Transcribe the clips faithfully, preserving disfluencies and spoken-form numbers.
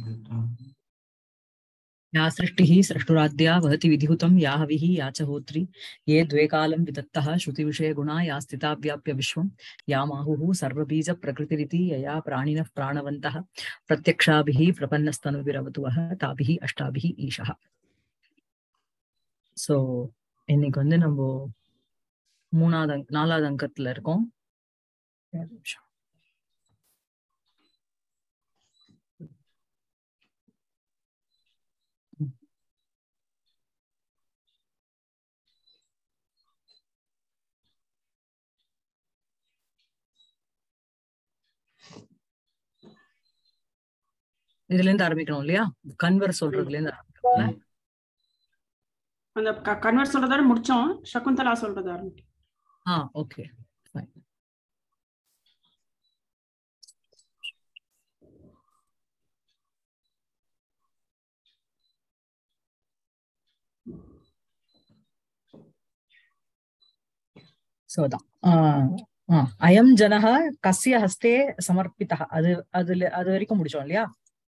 या सृष्टिः सृष्टुराद्या वहति विधिहुतं या हविः या च होत्री ये द्वे कालं विदत्तः श्रुतिविषयगुणा या स्थिता व्याप्य विश्वं या माहुः सर्वबीजप्रकृतिरिति यया प्राणिनः प्राणवन्तः प्रत्यक्षाभिः प्रपन्नस्तनुभिरवतु वः ताभिः अष्टाभिः ईशः. ஸோ இன்னைக்கு வந்து நம்ம மூணாவது அங்க நாலாவது அங்கத்துல இருக்கோம். இதுல இருந்து ஆரம்பிக்கணும் இல்லையா? கன்வர் சொல்றதுல இருந்து ஆரம்பிக்கணும்ல. அந்த கன்வர் சொல்றதோட முடிச்சோம். சகுந்தலா சொல்றது ஆரம்பிக்கும். ஆ ஓகே ஃபைன். சோதான் அயம் ஜனஹ கஸ்ய ஹஸ்தே சமர்ப்பிதः அது அதுல அது வரைக்கும் முடிச்சோம் இல்லையா?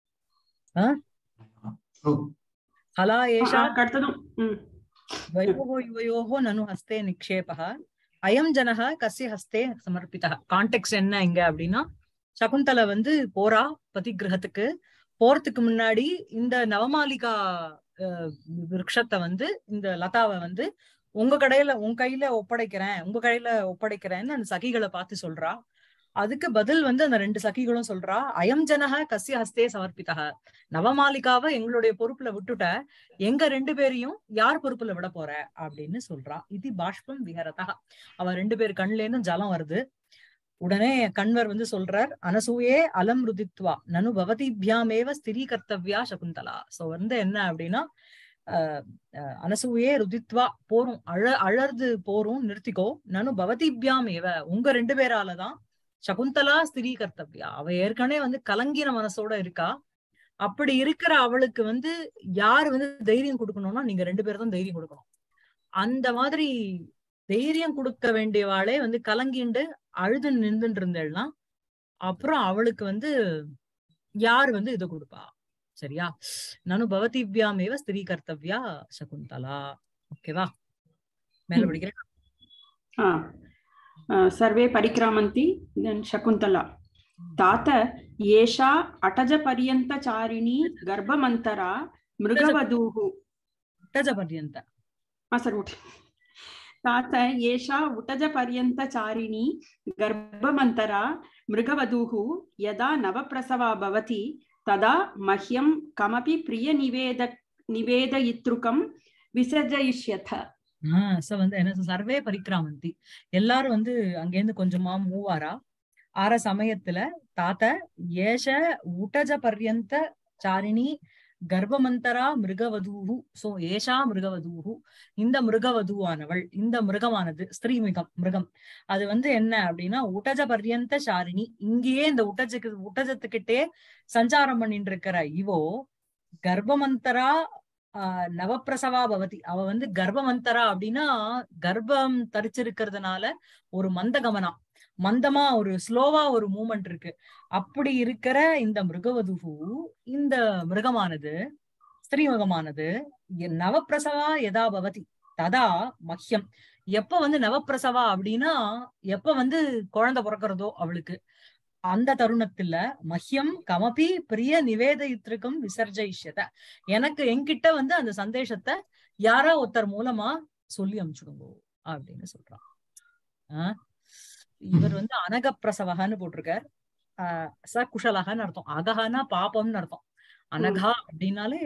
ஹலா ஏஷா द्वयोः युवयोः ननु हस्ते निक्षेपः அயம் ஜனஹ கஸ்ய ஹஸ்தே சமர்ப்பிதः. கான்டெக்ஸ்ட் என்ன இங்க அப்படின்னா, சகுந்தலை வந்து போறா பதிகிரகத்துக்கு. போறதுக்கு முன்னாடி இந்த நவமாலிகா விருட்சத்தை வந்து இந்த லதாவை வந்து உங்க கடையில உங்க கையில ஒப்படைக்கிறேன் உங்க கையில ஒப்படைக்கிறேன்னு அந்த சகிகளை பார்த்து சொல்றா. அதுக்கு பதில் வந்து அந்த ரெண்டு சகிகளும் சொல்றா, அயம் ஜனஹ கஸ்ய ஹஸ்தே சமர்ப்பிதः, நவமாலிகாவை எங்களுடைய பொறுப்புல விட்டுட்ட, எங்க ரெண்டு பேரையும் யார் பொறுப்புல விட போற அப்படின்னு சொல்றா. இது பாஷ்பம் விஹரதா. அவ ரெண்டு பேர் கண்ல இருந்து ஜலம் வருது. உடனே கண்வர் வந்து சொல்றார், அனசூயே அலம் ருதித்வா நனு பவதிபியாமேவ ஸ்திரீ கர்த்தவ்யா சகுந்தலா. சோ வந்து என்ன அப்படின்னா, அஹ் அனசூயே ருதித்வா போரும் அழ அழறது போரும் நிறுத்திக்கோ, நனு பவதிபியாமேவ உங்க ரெண்டு பேராலதான் சகுந்தலா ஸ்திரீ கர்த்தவ்யா. அவ ஏற்கனவே வந்து கலங்கின மனசோட இருக்கா. அப்படி இருக்கிற அவளுக்கு வந்து யார் வந்து தைரியம் கொடுக்கணும்னா நீங்க ரெண்டு பேரும் தான் தைரியம் கொடுக்கணும். அந்த மாதிரி தைரியம் கொடுக்க வேண்டியவாளே வந்து கலங்கிண்டு அழுது நின்றுட்டு இருந்தேன்னா அப்புறம் அவளுக்கு வந்து யார் வந்து இதை கொடுப்பா? சரியா? நனு பவதிவ்யாமேவ ஸ்திரீ கர்த்தவ்யா சகுந்தலா. ஓகேவா? மேல படிக்கிறேன். सर्वे परिक्रामन्ति. देन् शकुन्तला तात एषा अटजपर्यन्तचारिणी गर्भमन्तरा मृगवधूः. अटजपर्यन्त तात एषा उटजपर्यन्तचारिणी गर्भमन्तरा मृगवधूः यदा नवप्रसवा भवति तदा मह्यं कमपि प्रियनिवेद निवेदयितृकं विसर्जयिष्यथ. ஆஹ் சோ வந்து என்ன, சர்வே பரிக்ராமந்தி, எல்லாரும் வந்து அங்கேருந்து கொஞ்சமா மூவாரா. ஆற சமயத்துல தாத்த ஏஷ உட்டஜ பர்யந்த சாரிணி கர்ப்பமந்தரா மிருகவதூஹு. சோ ஏஷா மிருகவதூஹு, இந்த மிருகவதுவானவள், இந்த மிருகமானது ஸ்திரீ மிகம் மிருகம் அது வந்து என்ன அப்படின்னா உட்டஜ பர்யந்த சாரிணி. இங்கேயே இந்த உட்டஜக்கு உட்டஜத்துக்கிட்டே சஞ்சாரம் பண்ணிட்டு இருக்கிற இவோ கர்ப்பமந்தரா ஆஹ் நவப்பிரசவா பவதி. அவ வந்து கர்ப்பமந்தரா அப்படின்னா கர்ப்பம் தரிச்சிருக்கிறதுனால ஒரு மந்தகமனா மந்தமா ஒரு ஸ்லோவா ஒரு மூமெண்ட் இருக்கு. அப்படி இருக்கிற இந்த மிருகவதுகு, இந்த மிருகமானது ஸ்திரீ மிருகமானது நவப்பிரசவா எதா பவதி ததா மஹ்யம், எப்ப வந்து நவப்பிரசவா அப்படின்னா எப்ப வந்து குழந்தை பிறக்கிறதோ அவளுக்கு, அந்த தருணத்துல மஹ்யம் கமபி பிரிய நிவேதயித்திருக்கும் விசர்ஜயிஷ்யத, எனக்கு என்கிட்ட வந்து அந்த சந்தேஷத்தை யாரா ஒருத்தர் மூலமா சொல்லி அனுப்பிச்சுடுங்க அப்படின்னு சொல்றான். ஆஹ் இவர் வந்து அனகப்பிரசவகன்னு போட்டிருக்கார். ஆஹ் ச குஷலகன்னு அர்த்தம். அகஹனா பாபம்னு அர்த்தம். அனகா அப்படின்னாலே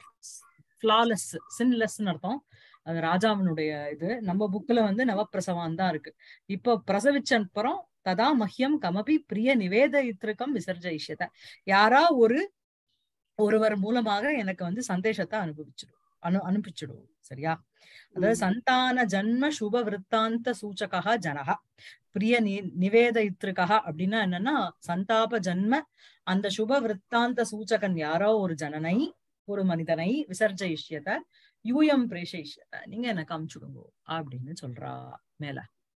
ஃபிளாலெஸ் சின்லெஸ்ன்னு அர்த்தம். அது ராஜாவினுடைய இது. நம்ம புக்ல வந்து நவப்பிரசவான் தான் இருக்கு. இப்போ பிரசவிச்ச அப்புறம் ததா மஹ்யம் கமபி பிரிய நிவேதயித்திருக்கம் விசர்ஜயிஷ்யத, யாரா ஒரு ஒருவர் மூலமாக எனக்கு வந்து சந்தேஷத்தை அனுபவிச்சிடும் அனு அனுப்பிச்சிடும் சரியா? அதாவது சந்தான ஜன்ம சுப விருத்தாந்த சூச்சகா ஜனகா பிரிய நி நிவேதயித்திருக்கா அப்படின்னா என்னன்னா, சந்தாப ஜன்ம அந்த சுப விருத்தாந்த சூச்சகன் யாரோ ஒரு ஜனனை ஒரு மனிதனை விசர்ஜயிஷ்யத யூயம் பிரேஷயிஷ்யத, நீங்க எனக்கு அனுப்பிச்சுடுங்க அப்படின்னு சொல்றா. மேல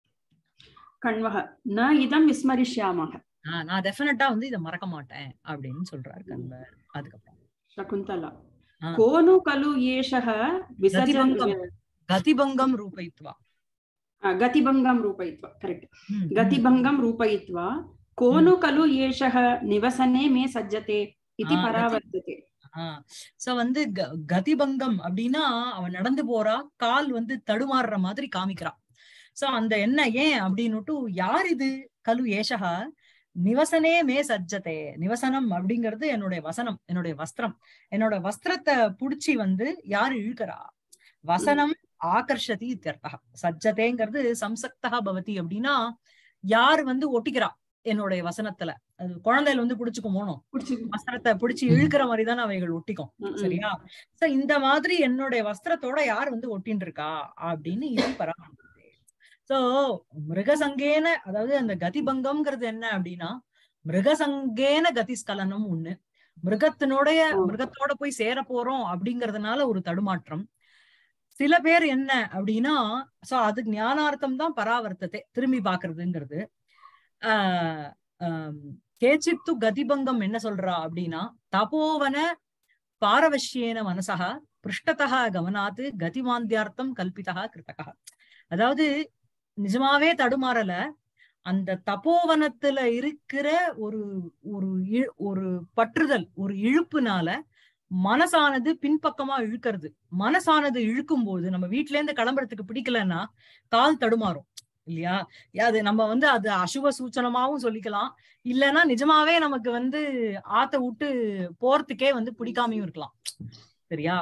கண்வக ந இதம் விஸ்மரிஷ்யாமஹ, ஆஹ் நான் டெஃபினட்டா வந்து இதை மறக்க மாட்டேன் அப்படின்னு சொல்றாரு கண்வர். அதுக்கப்புறம் शकुन्तला ஆ, को नु खलु एषः विसर्जन கதிபங்கம் கதிபங்கம் ரூபயித்வா. गतिभङ्गं रूपयित्वा करेक्ट ம், ம், गतिभङ्गं रूपयित्वा को ம். नु खलु एषः निवसने मे सज्जते ஆ, इति கதி परावर्तते ஆஹ் சோ வந்து க- கதிபங்கம் அப்படின்னா அவன் நடந்து போறா, கால் வந்து தடுமாறுற மாதிரி காமிக்கிறான். சோ அந்த என்ன ஏன் அப்படின்னுட்டு, யார் இது கலு ஏஷகா நிவசனே மே சஜ்ஜதே. நிவசனம் அப்படிங்கிறது என்னுடைய வசனம், என்னுடைய வஸ்திரம். என்னோட வஸ்திரத்தை புடிச்சு வந்து யாரு இழுக்கிறா? வசனம் ஆகர்ஷதி இत्यर्थः. சஜ்ஜதேங்கிறது சம்சக்தா பவதி அப்படின்னா யார் வந்து ஒட்டிக்கிறா என்னுடைய வசனத்துல. அது குழந்தையில வந்து புடிச்சுக்கும் போனோம், வஸ்திரத்தை பிடிச்சு இழுக்கிற மாதிரிதான் அவைகள் ஒட்டிக்கும். சரியா? சோ இந்த மாதிரி என்னுடைய வஸ்திரத்தோட யார் வந்து ஒட்டின்னு இருக்கா அப்படின்னு இது பராமரிப்பு. சோ மிருகசங்கேன, அதாவது அந்த கதிபங்கம்ங்கிறது என்ன அப்படின்னா, மிருகசங்கேன கதிஸ்கலனம் ஒண்ணு, மிருகத்தினுடைய மிருகத்தோட போய் சேர போறோம் அப்படிங்கறதுனால ஒரு தடுமாற்றம். சில பேர் என்ன அப்படின்னா, சோ அது ஞானார்த்தம் தான் பராவர்த்தத்தை திரும்பி பாக்குறதுங்கிறது. ஆஹ் ஆஹ் கேச்சித்து கதிபங்கம் என்ன சொல்றா அப்படின்னா, தபோவன பாரவஷ்யேன மனசா பிருஷ்டதா கவனாத்து கதிமாந்தியார்த்தம் கல்பிதா கிருத்தகா. அதாவது நிஜமாவே தடுமாறல, அந்த தபோவனத்துல இருக்கிற ஒரு ஒரு ஒரு பற்றுதல், ஒரு இழுப்புனால மனசானது பின்பக்கமா இழுக்கிறது. மனசானது இழுக்கும் போது நம்ம வீட்டுல இருந்து கிளம்புறதுக்கு பிடிக்கலன்னா கால் தடுமாறும் இல்லையா? அது நம்ம வந்து அது அசுப சூச்சனமாவும் சொல்லிக்கலாம், இல்லைன்னா நிஜமாவே நமக்கு வந்து ஆத்த விட்டு போறதுக்கே வந்து பிடிக்காமையும் இருக்கலாம். சரியா?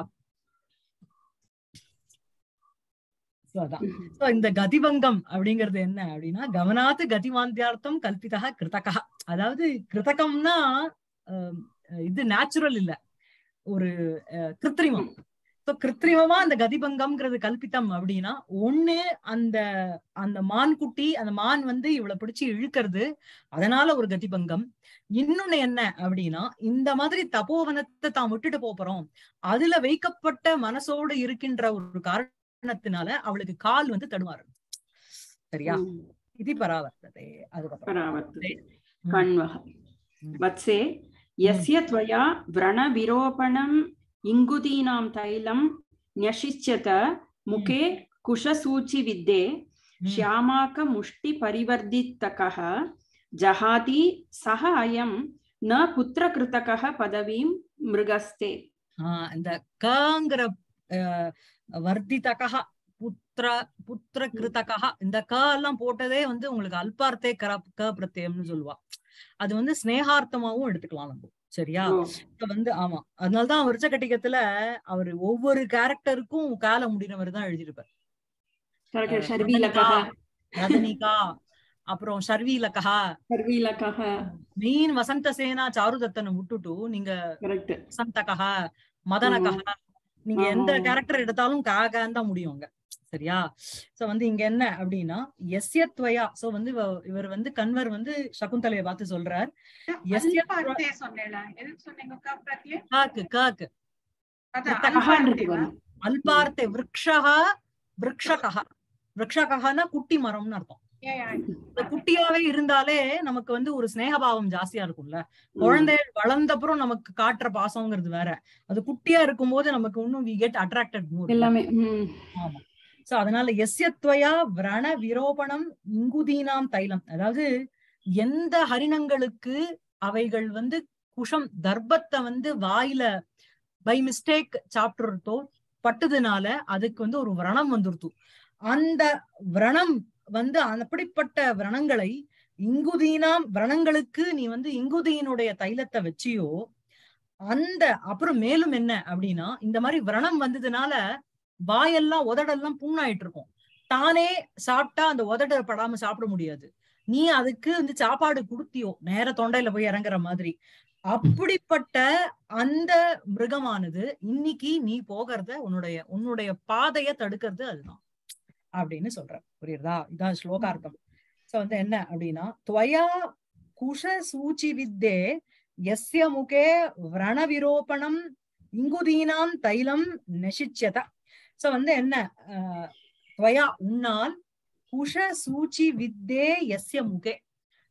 இந்த கதிபங்கம் அப்படிங்கிறது என்ன அப்படின்னா, கவனாத்து கதிமாந்தியார்த்தம் கல்பிதா கிருத்தகா. அதாவது கிருத்தகம்னா இது நேச்சுரல் இல்ல, ஒரு கிருத்திரிமம். கிருத்திரிமமா அந்த கதிபங்கம்ங்கிறது கல்பித்தம் அப்படின்னா, ஒண்ணு அந்த அந்த மான் குட்டி, அந்த மான் வந்து இவளை பிடிச்சு இழுக்கிறது, அதனால ஒரு கதிபங்கம். இன்னொன்னு என்ன அப்படின்னா, இந்த மாதிரி தபோவனத்தை தான் விட்டுட்டு போறோம், அதுல வைக்கப்பட்ட மனசோடு இருக்கின்ற ஒரு காரணத்தினால அவளுக்கு கால் வந்து தடுமாறு. சரியா? இது பராவர்த்ததே. அதுக்கப்புறம் यस्य त्वया व्रणविरोपणम् इङ्गुदीनां तैलं न्यषिच्यत मुखे कुशसूचिविद्ये श्यामाकमुष्टिपरिवर्धितकः जहाति सः अयं न पुत्रकृतकः पदवीं मृगस्ते. இந்த கங்கிற வர்த்திதகா புத்திர புத்திரகிருதகா, இந்த க எல்லாம் போட்டதே வந்து உங்களுக்கு அல்பார்த்தே க பிரத்யம்னு சொல்லுவா. அது வந்து ஸ்னேகார்த்தமாவும் எடுத்துக்கலாம் நம்ம. சரியா? இப்ப வந்து ஆமா, அதனாலதான் விருச்ச கட்டிகத்துல அவரு ஒவ்வொரு கேரக்டருக்கும் கால முடினவர் தான் எழுதியிருப்பார். ரதனிகா, அப்புறம் ஷர்வீலகா, மெயின் வசந்த சேனா சாருதத்தனை விட்டுட்டு நீங்க வசந்தகா, மதனகா, நீங்க எந்த கேரக்டர் எடுத்தாலும் காகான்னு தான் முடியுங்க. சரியா? சோ வந்து இங்க என்ன அப்படின்னா, எஸ்யத்வயா, சோ வந்து இவர் வந்து கன்வர் வந்து சகுந்தலையை பார்த்து சொல்றார், அல்பார்த்தே விருக்ஷகா விருக்ஷகா. விருக்ஷகனா குட்டி மரம்னு அர்த்தம். குட்டியாவே இருந்தாலே நமக்கு வந்து ஒரு ஸ்நேகபாவம் ஜாஸ்தியா இருக்கும்ல. குழந்தை வளர்ந்தப்புறம் நமக்கு காட்டுற பாசம்ங்கிறது வேற, அது குட்டியா இருக்கும் போது நமக்கு இன்னும் we get attracted more. ஆமா. சோ அதனால எஸ்யத்வயா விரண விரோபணம் இங்குதீனாம் தைலம், அதாவது எந்த ஹரிணங்களுக்கு அவைகள் வந்து குஷம் தர்ப்பத்தை வந்து வாயில பை மிஸ்டேக் சாப்பிட்டுறதோ பட்டதுனால அதுக்கு வந்து ஒரு விரணம் வந்துருத்து. அந்த விரணம் வந்து அப்படிப்பட்ட விரணங்களை இங்குதீனாம் விரணங்களுக்கு நீ வந்து இங்குதியினுடைய தைலத்தை வச்சியோ, அந்த அப்புறம் மேலும் என்ன அப்படின்னா, இந்த மாதிரி விரணம் வந்ததுனால வாயெல்லாம் உதடெல்லாம் புண்ணாயிட்டு இருக்கும். தானே சாப்பிட்டா அந்த உதட படாம சாப்பிட முடியாது, நீ அதுக்கு வந்து சாப்பாடு குடுத்தியோ நேர தொண்டையில போய் இறங்குற மாதிரி. அப்படிப்பட்ட அந்த மிருகமானது இன்னைக்கு நீ போகிறத உன்னுடைய உன்னுடைய பாதைய தடுக்கிறது அதுதான் அப்படின்னு சொல்ற. புரியுறதா? இதான் ஸ்லோகார்த்தம். சோ வந்து என்ன அப்படின்னா, துவயா குஷ சூச்சி வித்தே யஸ்ய முகே விரண விரோபணம் இங்குதீனாம் தைலம் நெஷிச்சத. சோ வந்து என்ன, துவயா உன்னால் குஷ சூச்சி வித்தே யஸ்ய முகே,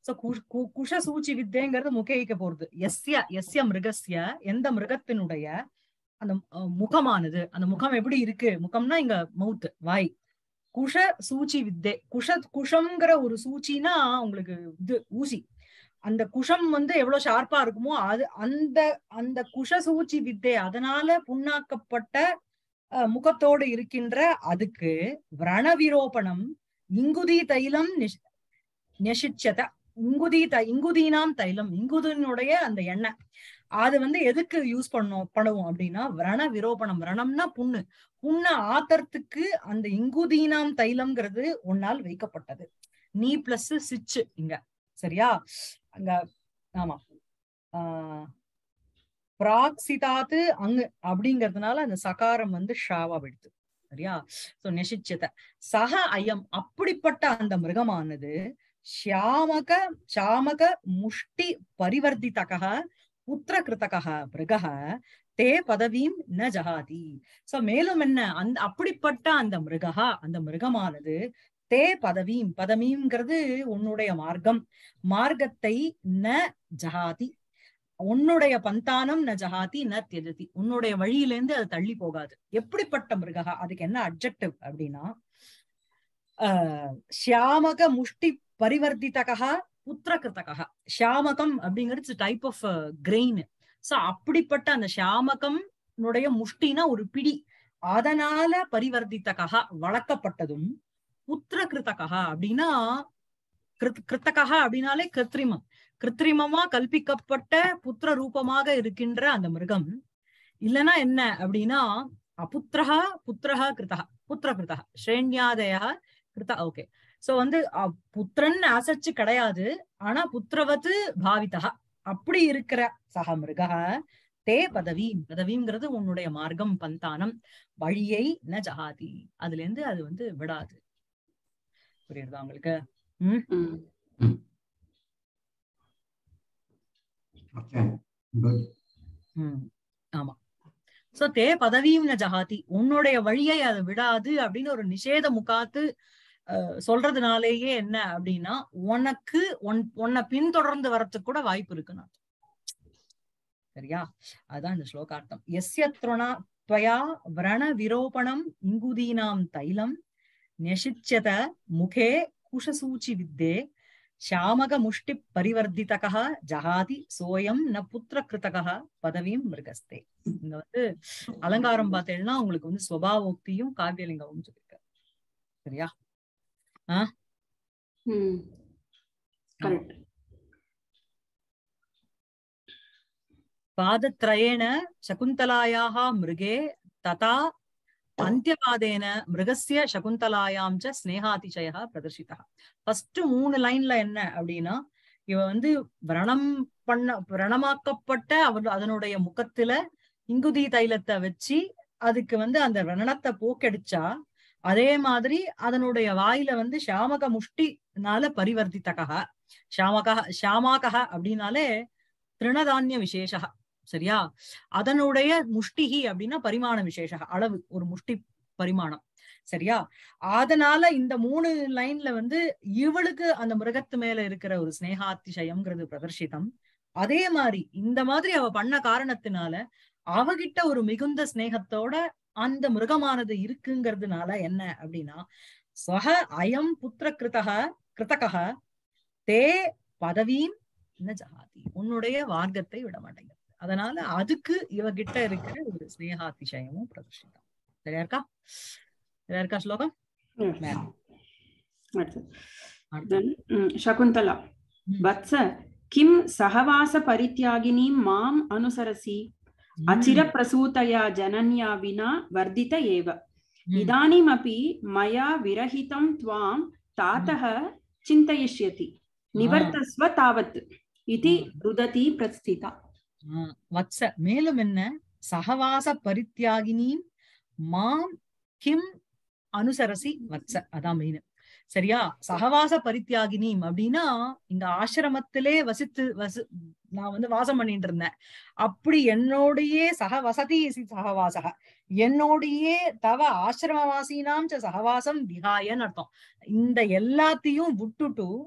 சோ குஷ சூச்சி வித்தைங்கிறது முகைக்க போறது. எஸ்ய எஸ்ய மிருகஸ்ய எந்த மிருகத்தினுடைய அந்த முகமானது, அந்த முகம் எப்படி இருக்கு, முகம்னா இங்க மவுத் வாய். குஷ சூச்சி வித்தை, குஷ குஷம்ங்கிற ஒரு சூச்சினா உங்களுக்கு இது ஊசி. அந்த குஷம் வந்து எவ்வளவு ஷார்ப்பா இருக்குமோ அது அந்த அந்த குஷ சூச்சி வித்தை, அதனால புண்ணாக்கப்பட்ட முகத்தோடு இருக்கின்ற அதுக்கு விரண விரோபணம் இங்குதி தைலம் நெஷிச்சத. இங்குதி த இங்குதீனாம் தைலம், இங்குதினுடைய அந்த எண்ணெய் அது வந்து எதுக்கு யூஸ் பண்ணோம் பண்ணுவோம் அப்படின்னா விரண விரோபணம். விரணம்னா புண்ணு, புண்ண ஆத்தறதுக்கு அந்த இங்குதீனாம் தைலம்ங்கிறது ஒன்னால் வைக்கப்பட்டது. நீ பிளஸ் சிச்சு இங்க, சரியா? அங்க ஆமா ஆஹ் பிராக்சிதாத்து அங்கு அப்படிங்கிறதுனால அந்த சகாரம் வந்து ஷாவா விடுது, சரியா? சோ நெஷிச்சத சக அயம், அப்படிப்பட்ட அந்த மிருகமானது ஷியாமக ஷாமக முஷ்டி பரிவர்த்திதக புத்திர கிருத்தக மிருகः தே பதவீம் ந ஜஹாதி. சோ மேலும் என்ன, அந்த அப்படிப்பட்ட அந்த மிருகா, அந்த மிருகமானது தே பதவீம், பதவீம்ங்கிறது உன்னுடைய மார்க்கம், மார்க்கத்தை ந ஜஹாதி, உன்னுடைய பந்தானம் ந ஜஹாதி ந தியஜதி, உன்னுடைய வழியிலேருந்து அது தள்ளி போகாது. எப்படிப்பட்ட மிருகா, அதுக்கு என்ன அட்ஜெக்டிவ் அப்படின்னா ஆஹ் ஷியாமக முஷ்டி பரிவர்த்திதக புத்திர கிருத்தக. ஷியாமகம் அப்படிங்கிறது டைப் ஆஃப் கிரெயின். சோ அப்படிப்பட்ட அந்த ஷியாமகம் முஷ்டினா ஒரு பிடி, அதனால பரிவர்த்திதக வளர்க்கப்பட்டதும், புத்திர கிருத்தக அப்படின்னா கிருத்தக அப்படின்னாலே கிருத்திரிமம், கிருத்திரிமமா கல்பிக்கப்பட்ட புத்திர ரூபமாக இருக்கின்ற அந்த மிருகம். இல்லைன்னா என்ன அப்படின்னா அபுத்திரஹா புத்திரஹா கிருத்தக, புத்திர கிருத்தக ஸ்ரேண்யாதய கிருத்த. ஓகே, சோ வந்து புத்திரன் அசச்சு கிடையாது, ஆனா புத்திரவத்து பாவிதா அப்படி இருக்கிற சக மிருக தே பதவி, பதவிங்கிறது உன்னுடைய மார்க்கம் பந்தானம் வழியை ந ஜஹாதி, அதுல இருந்து அது வந்து விடாது. புரியுதா உங்களுக்கு? உம் உம் ஆமா. சோ தே பதவியும் ந ஜஹாதி, உன்னுடைய வழியை அதை விடாது அப்படின்னு ஒரு நிஷேத முகாத்து அஹ் சொல்றதுனாலேயே என்ன அப்படின்னா உனக்கு உன் உன்னை பின்தொடர்ந்து வரத்துக்கு கூட வாய்ப்பு இருக்குன்னு, சரியா? அதான் இந்த ஸ்லோகார்த்தம். எஸ்ய த்ருணா त्वया व्रण विरोपणम इंगुदीनां तैलम न्यशिच्यत मुखे कुशसूचि विद्ये श्यामक मुष्टि परिवर्धितकः जहाति सोयम न पुत्र कृतकः பதவியும் மிருகஸ்தே. இங்க வந்து அலங்காரம் பார்த்தேன்னா உங்களுக்கு வந்து ஸ்வபாவோக்தியும் காவியலிங்கமும் சொல்லிருக்காரு, சரியா? ஆஹ் கரெக்ட். பாதத்ரயேண சகுந்தலாயாः மிருகே ததா அந்தியபாதேன மிருகஸ்ய சகுந்தலாயாம் ச ஸ்நேகாதிசயः பிரதர்ஷிதः. ஃபர்ஸ்ட் மூணு லைன்ல என்ன அப்படின்னா இவ வந்து விரணம் பண்ண விரணமாக்கப்பட்ட அவர் அதனுடைய முகத்துல இங்குதி தைலத்தை வச்சு அதுக்கு வந்து அந்த விரணத்தை போக்கடிச்சா, அதே மாதிரி அதனுடைய வாயில வந்து ஷாமக முஷ்டினால பரிவர்த்தித்தக. ஷாமக ஷாமாகா அப்படின்னாலே திருணதானிய விசேஷ, சரியா? அதனுடைய முஷ்டிகி அப்படின்னா பரிமாண விசேஷ, அளவு, ஒரு முஷ்டி பரிமாணம், சரியா? அதனால இந்த மூணு லைன்ல வந்து இவளுக்கு அந்த மிருகத்து மேல இருக்கிற ஒரு ஸ்னேகாதிசயம்ங்கிறது பிரதர்ஷிதம். அதே மாதிரி இந்த மாதிரி அவ பண்ண காரணத்தினால அவகிட்ட ஒரு மிகுந்த ஸ்னேகத்தோட அந்த மிருகமானது இருக்குங்கிறதுனால என்ன அப்படின்னா ஸ்வஹ அயம் புத்திர கிருத்தக கிருத்தக தே பதவியும் ந ஜஹாதி, உன்னுடைய வார்க்கத்தை விட மாட்டேங்குது. அதனால அதுக்கு இவகிட்ட இருக்கிற ஒரு ஸ்னேகாதிசயமும் பிரதர்ஷிதம். சரியா இருக்கா? சரியா இருக்கா ஸ்லோகம்? சகுந்தலா வத்ச கிம் சகவாச பரித்யாகினீ மாம் அனுசரசி அச்சிர பிரசூதயா ஜனன்யா வினா வர்தித ஏவ இதானிமபி மயா விரஹிதம் த்வாம் தாதः சிந்தயிஷ்யதி நிவர்த்தஸ்வ தாவத் இதி ருததி பிரஸ்திதா. வத்ச மேலும் என்ன, சகவாச பரித்யாகினீ மாம் கிம் அனுசரசி வத்ச, அதான் மெயின், சரியா? சகவாச பரித்யாகினீம் அப்படின்னா இங்க ஆசிரமத்திலே வசித்து வசி நான் வந்து வாசம் பண்ணிட்டு இருந்தேன், அப்படி என்னோடையே சக வசதி சகவாசக, என்னோடையே தவ ஆசிரமவாசினாம் ச சகவாசம் விஹாயன்னு அர்த்தம். இந்த எல்லாத்தையும் விட்டுட்டு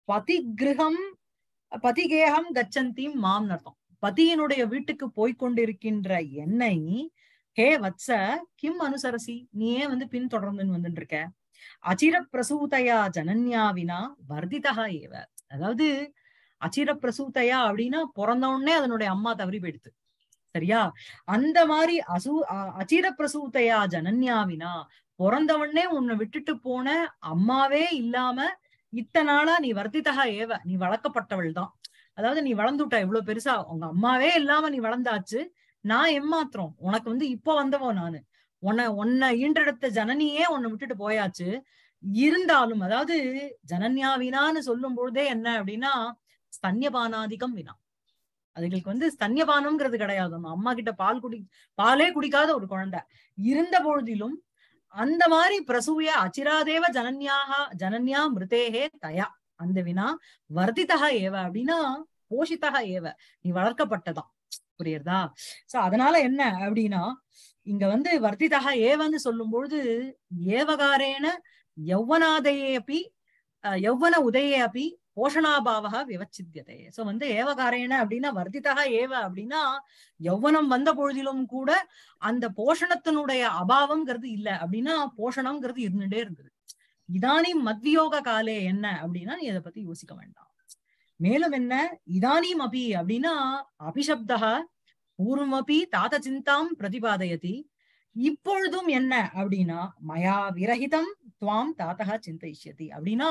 பதி கிரகம் பதிகேகம் கச்சந்தீம் மாம் அர்த்தம். பதியினுடைய வீட்டுக்கு போய்கொண்டிருக்கின்ற என்னை ஹே வத்ச கிம் அனுசரசி, நீயே வந்து பின்தொடர்ந்துன்னு வந்துட்டு இருக்க. அச்சிர பிரசூதையா ஜனன்யாவினா வர்திதா ஏவ. அதாவது அச்சிர பிரசூதையா அப்படின்னா பிறந்த உடனே அதனுடைய அம்மா தவறி போயிடுது. சரியா? அந்த மாதிரி அசூ அச்சிர பிரசூதையா ஜனன்யாவினா பிறந்தவனே உன்னை விட்டுட்டு போன அம்மாவே இல்லாம இத்தனை நாளா நீ வர்த்திதா ஏவ, நீ வளர்க்கப்பட்டவள் தான். அதாவது நீ வளர்ந்துட்ட இவ்வளவு பெருசா, உங்க அம்மாவே இல்லாம நீ வளர்ந்தாச்சு. நான் எம்மாத்திரம் உனக்கு வந்து இப்ப வந்தவோ நானு. உன்னை உன்னை ஈன்றெடுத்த ஜனனியே உன்னை விட்டுட்டு போயாச்சு. இருந்தாலும் அதாவது ஜனன்யா வினான்னு சொல்லும் பொழுதே என்ன அப்படின்னா ஸ்தன்யபானாதிகம் வினா. அதுகளுக்கு வந்து ஸ்தன்யபானம்ங்கிறது கிடையாது. நம்ம அம்மா கிட்ட பால் குடி பாலே குடிக்காத ஒரு குழந்தை இருந்த பொழுதிலும் அந்த மாதிரி பிரசூய அச்சிராதேவ ஜனன்யாக ஜனன்யா மிருதேகே தயா அந்த வினா வர்திதா ஏவ அப்படின்னா போஷிதா ஏவ, நீ வளர்க்கப்பட்டதான். புரியுறதா? சோ அதனால என்ன அப்படின்னா இங்க வந்து வர்த்திதா ஏவன்னு சொல்லும் பொழுது ஏவகாரேன யௌவனாதயே அப்பி யௌவன உதயே அப்பி போஷணாபாவா விவச்சித்தியதே. சோ வந்து ஏவகாரேன அப்படின்னா வர்த்திதா ஏவ அப்படின்னா யௌவனம் வந்த பொழுதிலும் கூட அந்த போஷணத்தினுடைய அபாவம்ங்கிறது இல்ல அப்படின்னா போஷணம்ங்கிறது இருந்துட்டே இருந்தது. இதானீம் மத்வியோக காலே என்ன அப்படின்னா நீ அதை பத்தி யோசிக்க வேண்டாம். மேலும் என்ன இதானீம் அபி அப்படின்னா அபிஷப்தா பூர்வமபி தாத சிந்தாம் பிரதிபாதயதி. இப்பொழுதும் என்ன அப்படின்னா மயா விரஹிதம் துவாம் தாத்தகா சிந்தயிஷ்யதி அப்படின்னா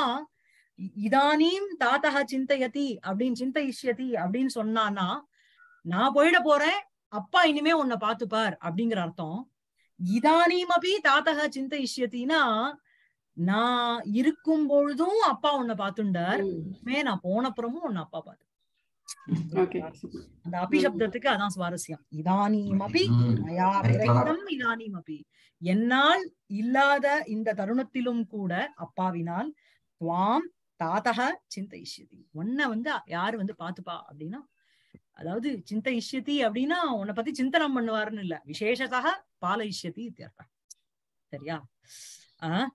இதானீம் தாத்தகா சிந்தயதி அப்படின்னு சிந்தயிஷ்யதி அப்படின்னு சொன்னான்னா நான் போயிட போறேன், அப்பா இனிமே உன்னை பாத்துப்பார் அப்படிங்கிற அர்த்தம். இதானீம் அபி தாத்தகா சிந்தயிஷ்யத்தினா நான் இருக்கும் பொழுதும் அப்பா உன்னை பாத்துண்டார், இனிமே நான் போனப்புறமும் உன்னை அப்பா பாத்து. அந்த அபிஷப்தத்துக்கு அதான் சுவாரஸ்யம். இதானீம் அபி மயா விரஹிதம் இதானீம் அபி, என்னால் இல்லாத இந்த தருணத்திலும் கூட அப்பாவினால் துவாம் தாத்தக சிந்தயிஷ்யதி, உன்னை வந்து யாரு வந்து பாத்துப்பா அப்படின்னா அதாவது சிந்தயிஷ்யதி அப்படின்னா உன்னை பத்தி சிந்தனம் பண்ணுவாருன்னு இல்ல, விசேஷதாக பாலயிஷ்யதி இத்தியர்த்தம். சரியா? ஆஹ்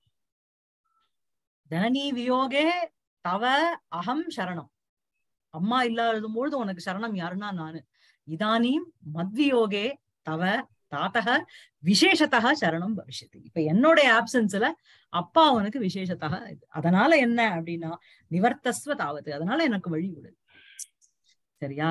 ஜனனி வியோகே தவ அகம் சரணம், அம்மா இல்லாத பொழுது உனக்கு சரணம் யாருன்னா நானு. இதானீம் மத்வியோகே தவ தாத்தக விசேஷத்தக சரணம் பவிஷ்யதி. இப்ப என்னுடைய ஆப்சன்ஸ்ல அப்பா அவனுக்கு விசேஷத்தக இது. அதனால என்ன அப்படின்னா நிவர்த்தஸ்வ தாவது, அதனால எனக்கு வழி விடு. சரியா?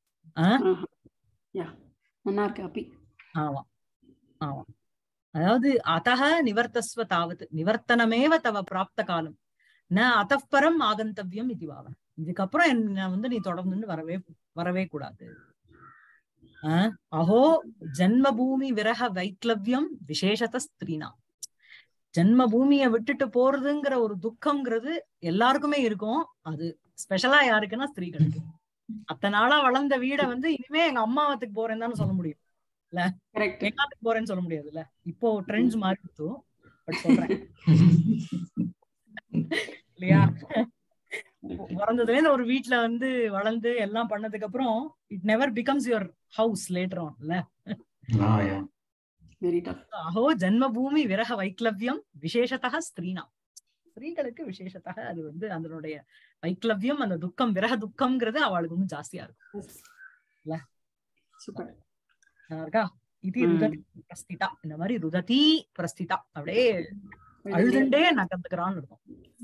ஆமா ஆமா. அதாவது அதக நிவர்த்தஸ்வ தாவது நிவர்த்தனமேவ தவ பிராப்த காலம் ந அதப்பரம் ஆகந்தவியம் இதுவாக. இதுக்கப்புறம் என்ன வந்து நீ தொடர்ந்து வரவே வரவே கூடாது. அஹ் அஹோ ஜன்மபூமி விரக வைக்லவ்யம் விசேஷத ஸ்திரீனா. ஜன்ம பூமியை விட்டுட்டு போறதுங்கிற ஒரு துக்கம்ங்கிறது எல்லாருக்குமே இருக்கும். அது ஸ்பெஷலா யாருக்குன்னா ஸ்திரீகளுக்கு. அத்தனை நாளா வளர்ந்த வீட வந்து இனிமே எங்க அம்மாவத்துக்கு போறேன்னு தானே சொல்ல முடியும் இல்ல, எங்காத்துக்கு போறேன்னு சொல்ல முடியாது இல்ல. இப்போ ட்ரெண்ட்ஸ் மாறிடுத்தோம் பட் சொல்றேன் இல்லையா? பிறந்ததுல இருந்து ஒரு வீட்டுல வந்து வளர்ந்து எல்லாம் பண்ணதுக்கு அப்புறம் it never becomes your house later on இல்ல. அஹோ ஜன்மபூமி விரக வைக்லவ்யம் விசேஷத்தக ஸ்திரீனா, ஸ்திரீகளுக்கு விசேஷத்தக அது வந்து அதனுடைய வைக்லவ்யம் அந்த துக்கம் விரக துக்கம்ங்கிறது அவளுக்கு வந்து ஜாஸ்தியா இருக்கும் இல்ல. இருக்கா? இது ருததி பிரஸ்திதா, இந்த மாதிரி ருததி பிரஸ்திதா அப்படியே அழுதுண்டே நகர்ந்துக்கிறான்னு இருக்கும்.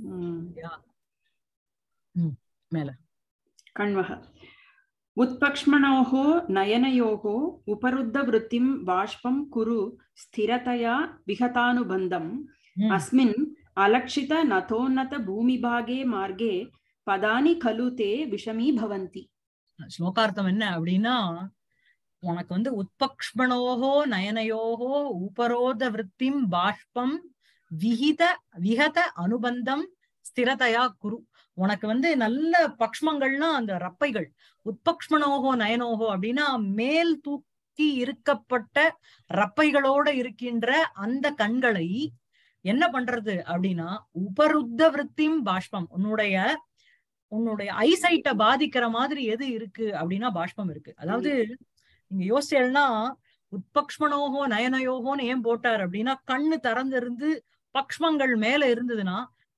மேல கண்வக உத்பக்ஷ்மணோஹோ நயனயோஹோ உபருத்த விருத்திம் பாஷ்பம் குரு ஸ்திரதயா விகதானுபந்தம் அஸ்மின் அலக்ஷித நதோன்னத பூமிபாகே மார்கே பதானி கலு தே விஷமீ பவந்தி. ஸ்லோகார்த்தம் என்ன அப்படின்னா உனக்கு வந்து உத்பக்ஷ்மணோஹோ நயனயோஹோ உபரோத விருத்திம் பாஷ்பம் விஹித விஹத அனுபந்தம் ஸ்திரதயா குரு. உனக்கு வந்து நல்ல பக்ஷ்மங்கள்னா அந்த ரப்பைகள், உத்பக்ஷ்மணோகோ நயனோகோ அப்படின்னா மேல் தூக்கி இருக்கப்பட்ட ரப்பைகளோட இருக்கின்ற அந்த கண்களை என்ன பண்றது அப்படின்னா உபருத்த விருத்திம் பாஷ்பம், உன்னுடைய உன்னுடைய ஐசைட்டை பாதிக்கிற மாதிரி எது இருக்கு அப்படின்னா பாஷ்பம் இருக்கு. அதாவது நீங்க யோசிச்சேன்னா உத்பக்ஷ்மணோகோ நயனயோகோன்னு ஏன் போட்டார் அப்படின்னா கண்ணு திறந்து இருந்து பக்ஷ்மங்கள் மேல இருந்ததுன்னா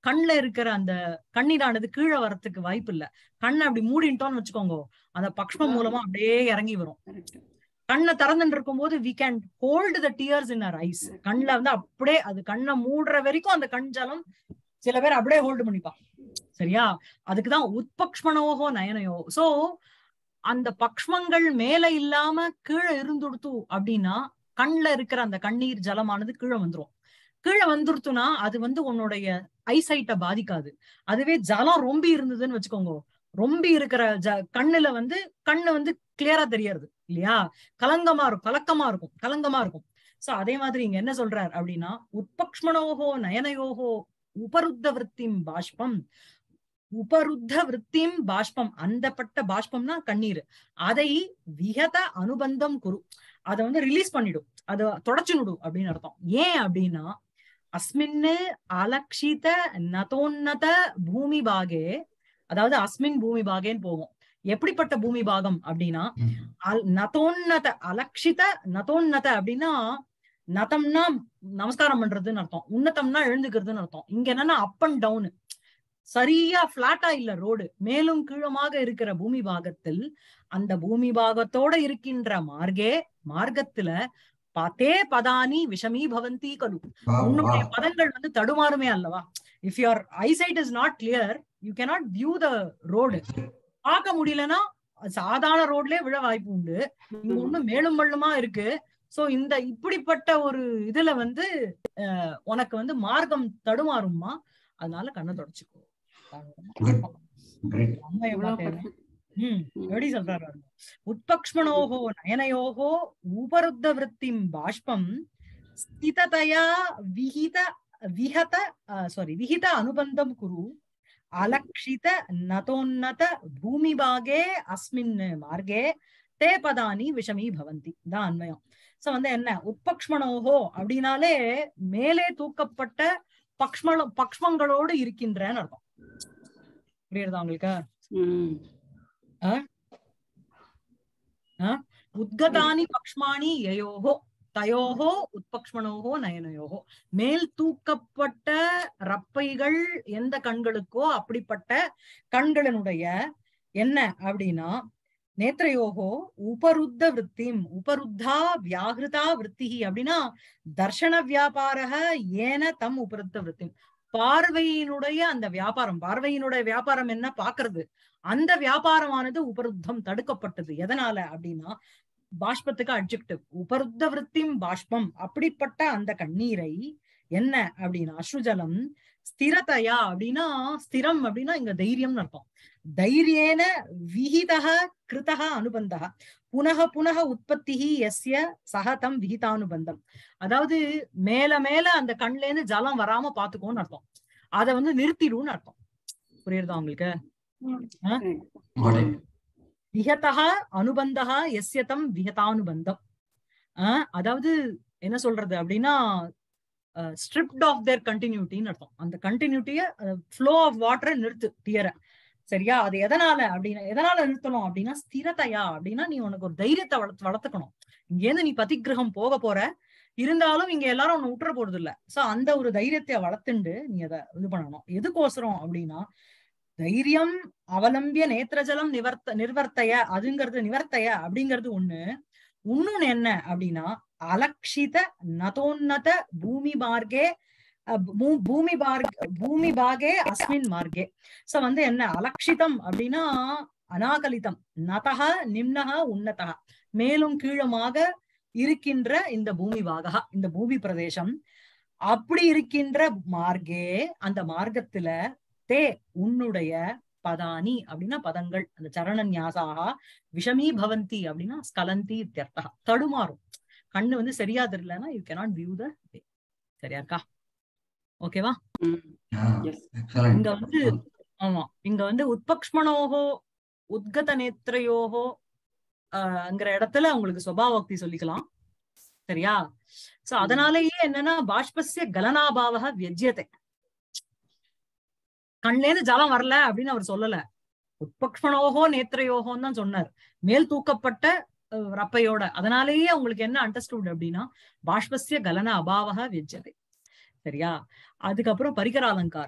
கண்ணுல இருக்கிற அந்த கண்ணீரானது கீழே வரத்துக்கு வாய்ப்பு இல்ல. கண்ணை அப்படி மூடிட்டோம்னு வச்சுக்கோங்க, அந்த பக்ஷ்மம் மூலமா அப்படியே இறங்கி வரும். கண்ணை திறந்துட்டு இருக்கும் போது we can hold the tears in our eyes. கண்ணுல வந்து அப்படியே அது கண்ணை மூடுற வரைக்கும் அந்த கண் ஜலம் சில பேர் அப்படியே ஹோல்டு பண்ணிப்பா. சரியா? அதுக்குதான் உத்பக்ஷ்மனோகோ நயனையோ. சோ அந்த பக்ஷ்மங்கள் மேல இல்லாம கீழே இருந்துடுத்து அப்படின்னா கண்ணுல இருக்கிற அந்த கண்ணீர் ஜலமானது கீழே வந்துரும். கீழே வந்துருத்துனா அது வந்து உன்னுடைய ஐசைட்டை பாதிக்காது. அதுவே ஜலம் ரொம்பி இருந்ததுன்னு வச்சுக்கோங்க, ரொம்பி இருக்கிற ஜ கண்ணுல வந்து கண்ணு வந்து கிளியரா தெரியறது இல்லையா, கலங்கமா இருக்கும், கலக்கமா இருக்கும், கலங்கமா இருக்கும். சோ அதே மாதிரி இங்க என்ன சொல்றார் அப்படின்னா, உத்பக்ஷ்மனோகோ நயனயோகோ உபருத்த விருத்திம் பாஷ்பம். உபருத்த விருத்திம் பாஷ்பம், அந்த பட்ட பாஷ்பம்னா கண்ணீர், அதை விஹத அனுபந்தம் குரு, அதை வந்து ரிலீஸ் பண்ணிடும், அதை தொடச்சுடும் அப்படின்னு அர்த்தம். ஏன் அப்படின்னா, அஸ்மின்னு அலக்ஷித நதோன்னத பூமி பாகே, அதாவது அஸ்மின் பூமி பாகேன்னு போகும். எப்படிப்பட்ட பூமி பாகம் அப்படின்னா, நதோன்னத அலக்ஷித நதோன்னத அப்படின்னா நதம்னா நமஸ்காரம் பண்றதுன்னு அர்த்தம், உன்னதம்னா எழுந்துக்கிறதுன்னு அர்த்தம். இங்க என்னன்னா அப் அண்ட் டவுன், சரியா பிளாட்டா இல்ல ரோடு, மேலும் கீழமாக இருக்கிற பூமி பாகத்தில், அந்த பூமி பாகத்தோட இருக்கின்ற மார்க்கே, மார்க்கத்துல பதே பதானி விஷமீ பவந்தி கலு, உன்னுடைய பதங்கள் வந்து தடுமாறுமே அல்லவா. If your eyesight is not clear, you cannot view the road. பார்க்க முடியலன்னா சாதாரண ரோட்லயே விழ வாய்ப்பு உண்டு. இங்க ஒண்ணு மேலும் மள்ளுமா இருக்கு. சோ இந்த இப்படிப்பட்ட ஒரு இதுல வந்து அஹ் உனக்கு வந்து மார்க்கம் தடுமாறுமா, அதனால கண்ணை தொடச்சுக்கோ. ஹம் எப்படி சொல்றாரு, உத்பக்ஷ்மனோகோ நயனயோகோ உபருத்த விருத்திம் பாஷ்பம் ஸ்திததயா விஹித விஹத சாரி விஹித அனுபந்தம் குரு அலக்ஷித நதோன்னத பூமி பாகே அஸ்மின் மார்கே தே பதானி விஷமீ பவந்தி தான் அன்வயம். சோ வந்து என்ன, உத்பக்ஷ்மனோகோ அப்படின்னாலே மேலே தூக்கப்பட்ட பக்ஷ்ம பக்ஷ்மங்களோடு இருக்கின்றன்னு அர்த்தம். புரியுறதா உங்களுக்கு? உத்கதானி பக்ஷ்மாணி யயோகோ தயோகோ உத்பக்ஷ்மனோகோ நயனயோகோ, மேல் தூக்கப்பட்ட ரப்பைகள் எந்த கண்களுக்கோ அப்படிப்பட்ட கண்களினுடைய என்ன அப்படின்னா, நேத்ரயோகோ உபருத்த விருத்திம், உபருத்தா வியாகிருதா விருத்தி அப்படின்னா தர்ஷன வியாபாரக ஏன தம் உபருத்த விருத்திம், பார்வையினுடைய அந்த வியாபாரம், பார்வையினுடைய வியாபாரம் என்ன பாக்குறது, அந்த வியாபாரமானது உபருத்தம் தடுக்கப்பட்டது. எதனால அப்படின்னா, பாஷ்பத்துக்கு அட்ஜெக்டிவ் உபருத்த விருத்திம் பாஷ்பம், அப்படிப்பட்ட அந்த கண்ணீரை என்ன அப்படின்னா அஸ்ருஜலம் ஸ்திரதையா அப்படின்னா, ஸ்திரம் அப்படின்னா இங்க தைரியம்னு அர்த்தம். தைரியேன விஹிதஹ கிருதஹ அனுபந்தஹ புனக புனக உற்பத்திஹி யஸ்ய சஹதம் விஹிதானுபந்தம், அதாவது மேல மேல அந்த கண்ல இருந்து ஜலம் வராம பாத்துக்கோன்னு அர்த்தம், அத வந்து நிறுத்திடும்னு அர்த்தம். புரியுறதா உங்களுக்கு? விஹதஹ அனுபந்தஹ யஸ்யதம் விஹதானுபந்தம், ஆஹ் அதாவது என்ன சொல்றது அப்படின்னா, ஸ்ட்ரிப்ட் ஆஃப் தேர் கண்டினியூட்டின்னு அர்த்தம். அந்த கண்டினியூட்டிய ஃப்ளோ ஆஃப் வாட்டரை நிறுத்து டியர. சரியா? அது எதனால அப்படின்னா, எதனால நிறுத்தணும் அப்படின்னா ஸ்திரதையா அப்படின்னா, நீ உனக்கு ஒரு தைரியத்தை வளர்த்து வளர்த்துக்கணும். இங்கேருந்து நீ பதிகிரகம் போக போற, இருந்தாலும் இங்க எல்லாரும் ஒண்ணு விட்டுற போறது இல்ல. சோ அந்த ஒரு தைரியத்தை வளர்த்துண்டு நீ அதை இது பண்ணணும். எதுக்கோசரம் அப்படின்னா, தைரியம் அவலம்பிய நேத்திரஜலம் நிவர்த்த நிர்வர்த்தைய அதுங்கிறது நிவர்த்தைய அப்படிங்கிறது ஒண்ணு. இன்னொன்னு என்ன அப்படின்னா, அலக்ஷித நதோன்னத பூமி மார்க்கே பூமி பார் பூமி பாகே அஸ்மின் மார்க்கே. சோ வந்து என்ன, அலக்ஷிதம் அப்படின்னா அநாகலிதம், நதக நிம்னக உன்னதக, மேலும் கீழுமாக இருக்கின்ற இந்த பூமி பாகா, இந்த பூமி பிரதேசம், அப்படி இருக்கின்ற மார்க்கே அந்த மார்க்கத்துல தே உன்னுடைய பதானி அப்படின்னா பதங்கள், அந்த சரண நியாசாக விஷமீ பவந்தி அப்படின்னா ஸ்கலந்தி இத்தியர்த்தா, தடுமாறும். கண்ணு வந்து சரியா தெரியலன்னா you cannot view the way. சரியா இருக்கா? ஓகேவா? இங்க வந்து ஆமா, இங்க வந்து உத்பக்ஷ்மனோகோ உத்கத நேத்ரயோகோ அங்கிற இடத்துல உங்களுக்கு சுபாவோக்தி சொல்லிக்கலாம். சரியா? சோ அதனாலேயே என்னன்னா, பாஷ்பஸ்ய கலனாபாவக வியஜ்யத்தை, கண்லேருந்து ஜலம் வரல அப்படின்னு அவர் சொல்லல, உத்பக்ஷ்மனோகோ நேத்ரயோகோன்னு தான் சொன்னார், மேல் தூக்கப்பட்ட ரப்பையோட. அதனாலேயே உங்களுக்கு என்ன அண்டர்ஸ்டூட் அப்படின்னா, பாஷ்பஸ்ய கலன அபாவக வியஜ்யத்தை. சரியா? அதுக்கப்புறம் பரிகர அலங்காரம்,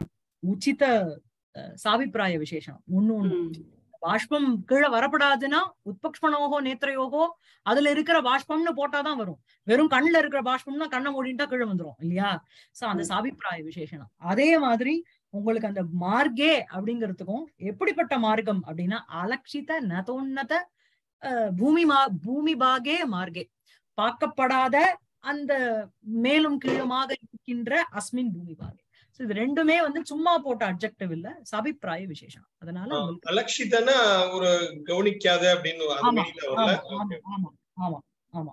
உச்சித சாபிப்பிராய விசேஷம். ஒண்ணு ஒண்ணு ம். பாஷ்பம் கீழே வரப்படாதுன்னா உத்பக்ஷ்மனோகோ நேத்திரையோகோ அதுல இருக்கிற பாஷ்பம்னு போட்டாதான் வரும். வெறும் கண்ணுல இருக்கிற பாஷ்பம்னா கண்ணை மூடிட்டா கீழே வந்துரும் இல்லையா? சோ அந்த சாபிப்பிராய விசேஷனம். அதே மாதிரி உங்களுக்கு அந்த மார்க்கே அப்படிங்கிறதுக்கும் எப்படிப்பட்ட மார்க்கம் அப்படின்னா அலட்சித நதோன்னத பூமி மா பூமி பாகே மார்க்கே, பார்க்கப்படாத அந்த மேலும் கீழுமாக இருக்கின்ற அஸ்மின் பூமி பாகே. இது ரெண்டுமே வந்து சும்மா போட்ட அட்ஜெக்டிவ் இல்ல, சபிப்பிராய விசேஷம். அதனால அலட்சிதனா ஒரு கவனிக்காத அப்படின்னு. ஆமா ஆமா ஆமா ஆமா ஆமா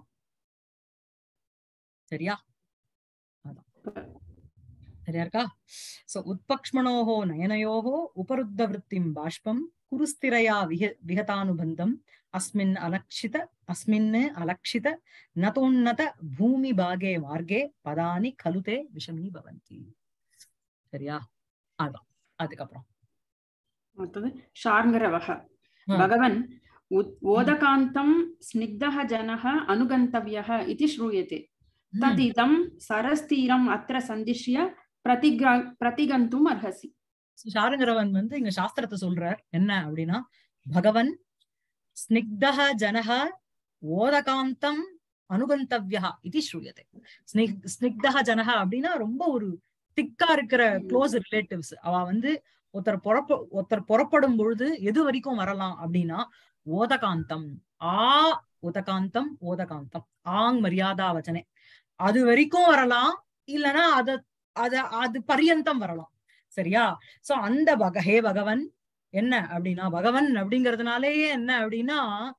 சரியா? அதான் சரியா இருக்கா? சோ உத்பக்ஷ்மணோஹோ நயனயோஹோ உபருத்த விருத்திம் பாஷ்பம் குருஸ்திரையா விஹ விஹதானுபந்தம் அஸ்மின் அலக்ஷித அஸ்மின் அலக்ஷித நதோன்னத பூமி பாகே மார்க்கே பதானி கலுதே விஷமீ பவந்தி. சரியா? அதான் அதுக்கப்புறம் ஷார்ங்கரவஹ பகவன் ஓதகாந்தம் ஸ்னிக்தஹ ஜனஹ அனுகந்தவ்யஹ இதி ஸ்ரூயதே ததிதம் சரஸ்தீரம் அத்ர சந்திஷ்ய பிரதிக பிரதிகந்தும் அர்ஹசி. ஷார்ங்கரவன் வந்து இங்க சாஸ்திரத்தை சொல்றார் என்ன அப்படின்னா, பகவன் ஸ்னிக்தஹ ஜனஹ ஓதகாந்தம் அனுகந்தவ்யஹ இதி ஸ்ரூயதே. ஸ்னிக்தஹ ஜனஹ அப்படின்னா ரொம்ப ஒரு திக்கா இருக்கிற க்ளோஸ் ரிலேட்டிவ்ஸ். அவ வந்து ஒருத்தர் புறப்ப ஒருத்தர் புறப்படும் பொழுது எது வரைக்கும் வரலாம் அப்படின்னா ஓதகாந்தம், ஆ உதகாந்தம் ஓதகாந்தம் ஆங் மரியாதா வச்சனே அது வரைக்கும் வரலாம், இல்லைன்னா அத அத அது பரியந்தம் வரலாம். சரியா? சோ அந்த பக ஹே பகவன் என்ன அப்படின்னா, பகவன் அப்படிங்கறதுனாலேயே என்ன அப்படின்னா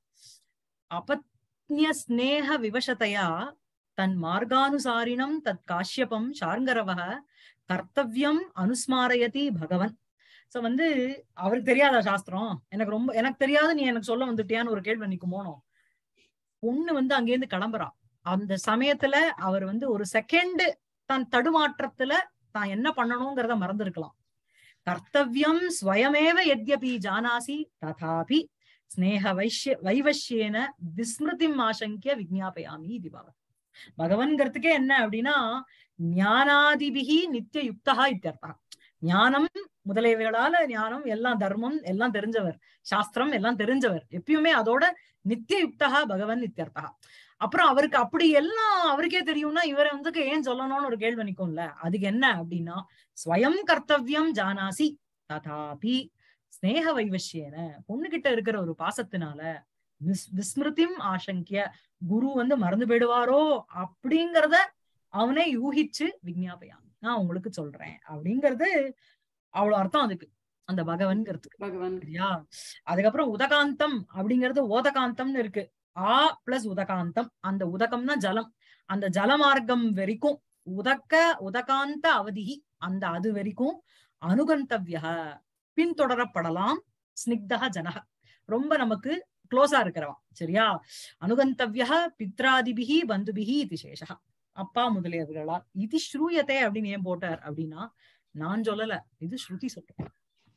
அபத்ய ஸ்நேக விவசதையா தன் மார்கானுசாரினம் தத் காஷ்யபம் ஷார்ங்கரவஹ கர்த்தவ்யம் அனுஸ்மாரயதி பகவன். சோ வந்து அவருக்கு தெரியாதா சாஸ்திரம்? எனக்கு ரொம்ப எனக்கு தெரியாது, நீ எனக்கு சொல்ல வந்துட்டியான்னு ஒரு கேள்வி நிக்குமோனோ. பொண்ணு வந்து அங்கேருந்து கிளம்புறா. அந்த சமயத்துல அவர் வந்து ஒரு செகண்ட் தன் தடுமாற்றத்துல தான் என்ன பண்ணணுங்கிறத மறந்துருக்கலாம். கர்த்தவ்யம் ஸ்வயமேவ யத்யபி ஜானாசி ததாபி ஸ்நேக வைஷ்ய வைவஷ்யேன விஸ்மிருதிம் ஆசங்கிய விஜ்ஞாபயாமி இது பகவன். பகவன்கிறதுக்கே என்ன அப்படின்னா ஞானாதிபிகி நித்திய யுக்தா இத்தியர்த்தா. ஞானம் முதலியவைகளால ஞானம் எல்லாம் தர்மம் எல்லாம் தெரிஞ்சவர், சாஸ்திரம் எல்லாம் தெரிஞ்சவர், எப்பயுமே அதோட நித்திய யுக்தா பகவன் இத்தியர்த்தா. அப்புறம் அவருக்கு அப்படி எல்லாம் அவருக்கே தெரியும்னா இவரை வந்து ஏன் சொல்லணும்னு ஒரு கேள்வி நிக்கும்ல. அதுக்கு என்ன அப்படின்னா ஸ்வயம் கர்த்தவ்யம் ஜானாசி ததாபி ஸ்நேக வைவஷ்யேன பொண்ணுகிட்ட இருக்கிற ஒரு பாசத்தினால விஸ் விஸ்மிருதிம் ஆசங்கிய குரு வந்து மறந்து போயிடுவாரோ அப்படிங்கறத அவனே யூகிச்சு விஜ்ஞாபயாமி நான் உங்களுக்கு சொல்றேன் அப்படிங்கிறது அவ்வளவு அர்த்தம் அதுக்கு அந்த பகவன்கிறதுக்கு. பகவான் சரியா? அதுக்கப்புறம் உதகாந்தம் அப்படிங்கிறது ஓதகாந்தம்னு இருக்கு. ஆ பிளஸ் உதகாந்தம். அந்த உதகம்னா ஜலம், அந்த ஜலமார்க்கம் வரைக்கும் உதக்க உதகாந்த அவதிகி அந்த அது வரைக்கும் அனுகந்தவ்ய பின்தொடரப்படலாம். ஸ்னிக்தஹ ஜனஹ ரொம்ப நமக்கு க்ளோஸா இருக்கிறவா. சரியா? அனுகந்தவ்ய பித்ராதிபிகி பந்துபிகி இது சேஷா அப்பா முதலியவர்களா. இது ஸ்ரூயத்தை அப்படின்னு ஏன் போட்டார் அப்படின்னா நான் சொல்லல, இது ஸ்ருதி சொல்றேன்.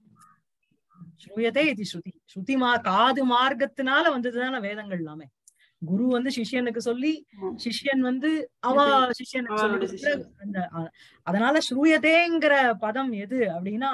ஸ்ரூயதே இது ஸ்ருதி. ஸ்ருதி மா காது மார்க்கத்தினால வந்ததுதான வேதங்கள் எல்லாமே. குரு வந்து சிஷ்யனுக்கு சொல்லி சிஷ்யன் வந்து அவ சிஷ்யனுக்கு சொல்லி அந்த அதனால ஸ்ரூயதேங்கிற பதம் எது அப்படின்னா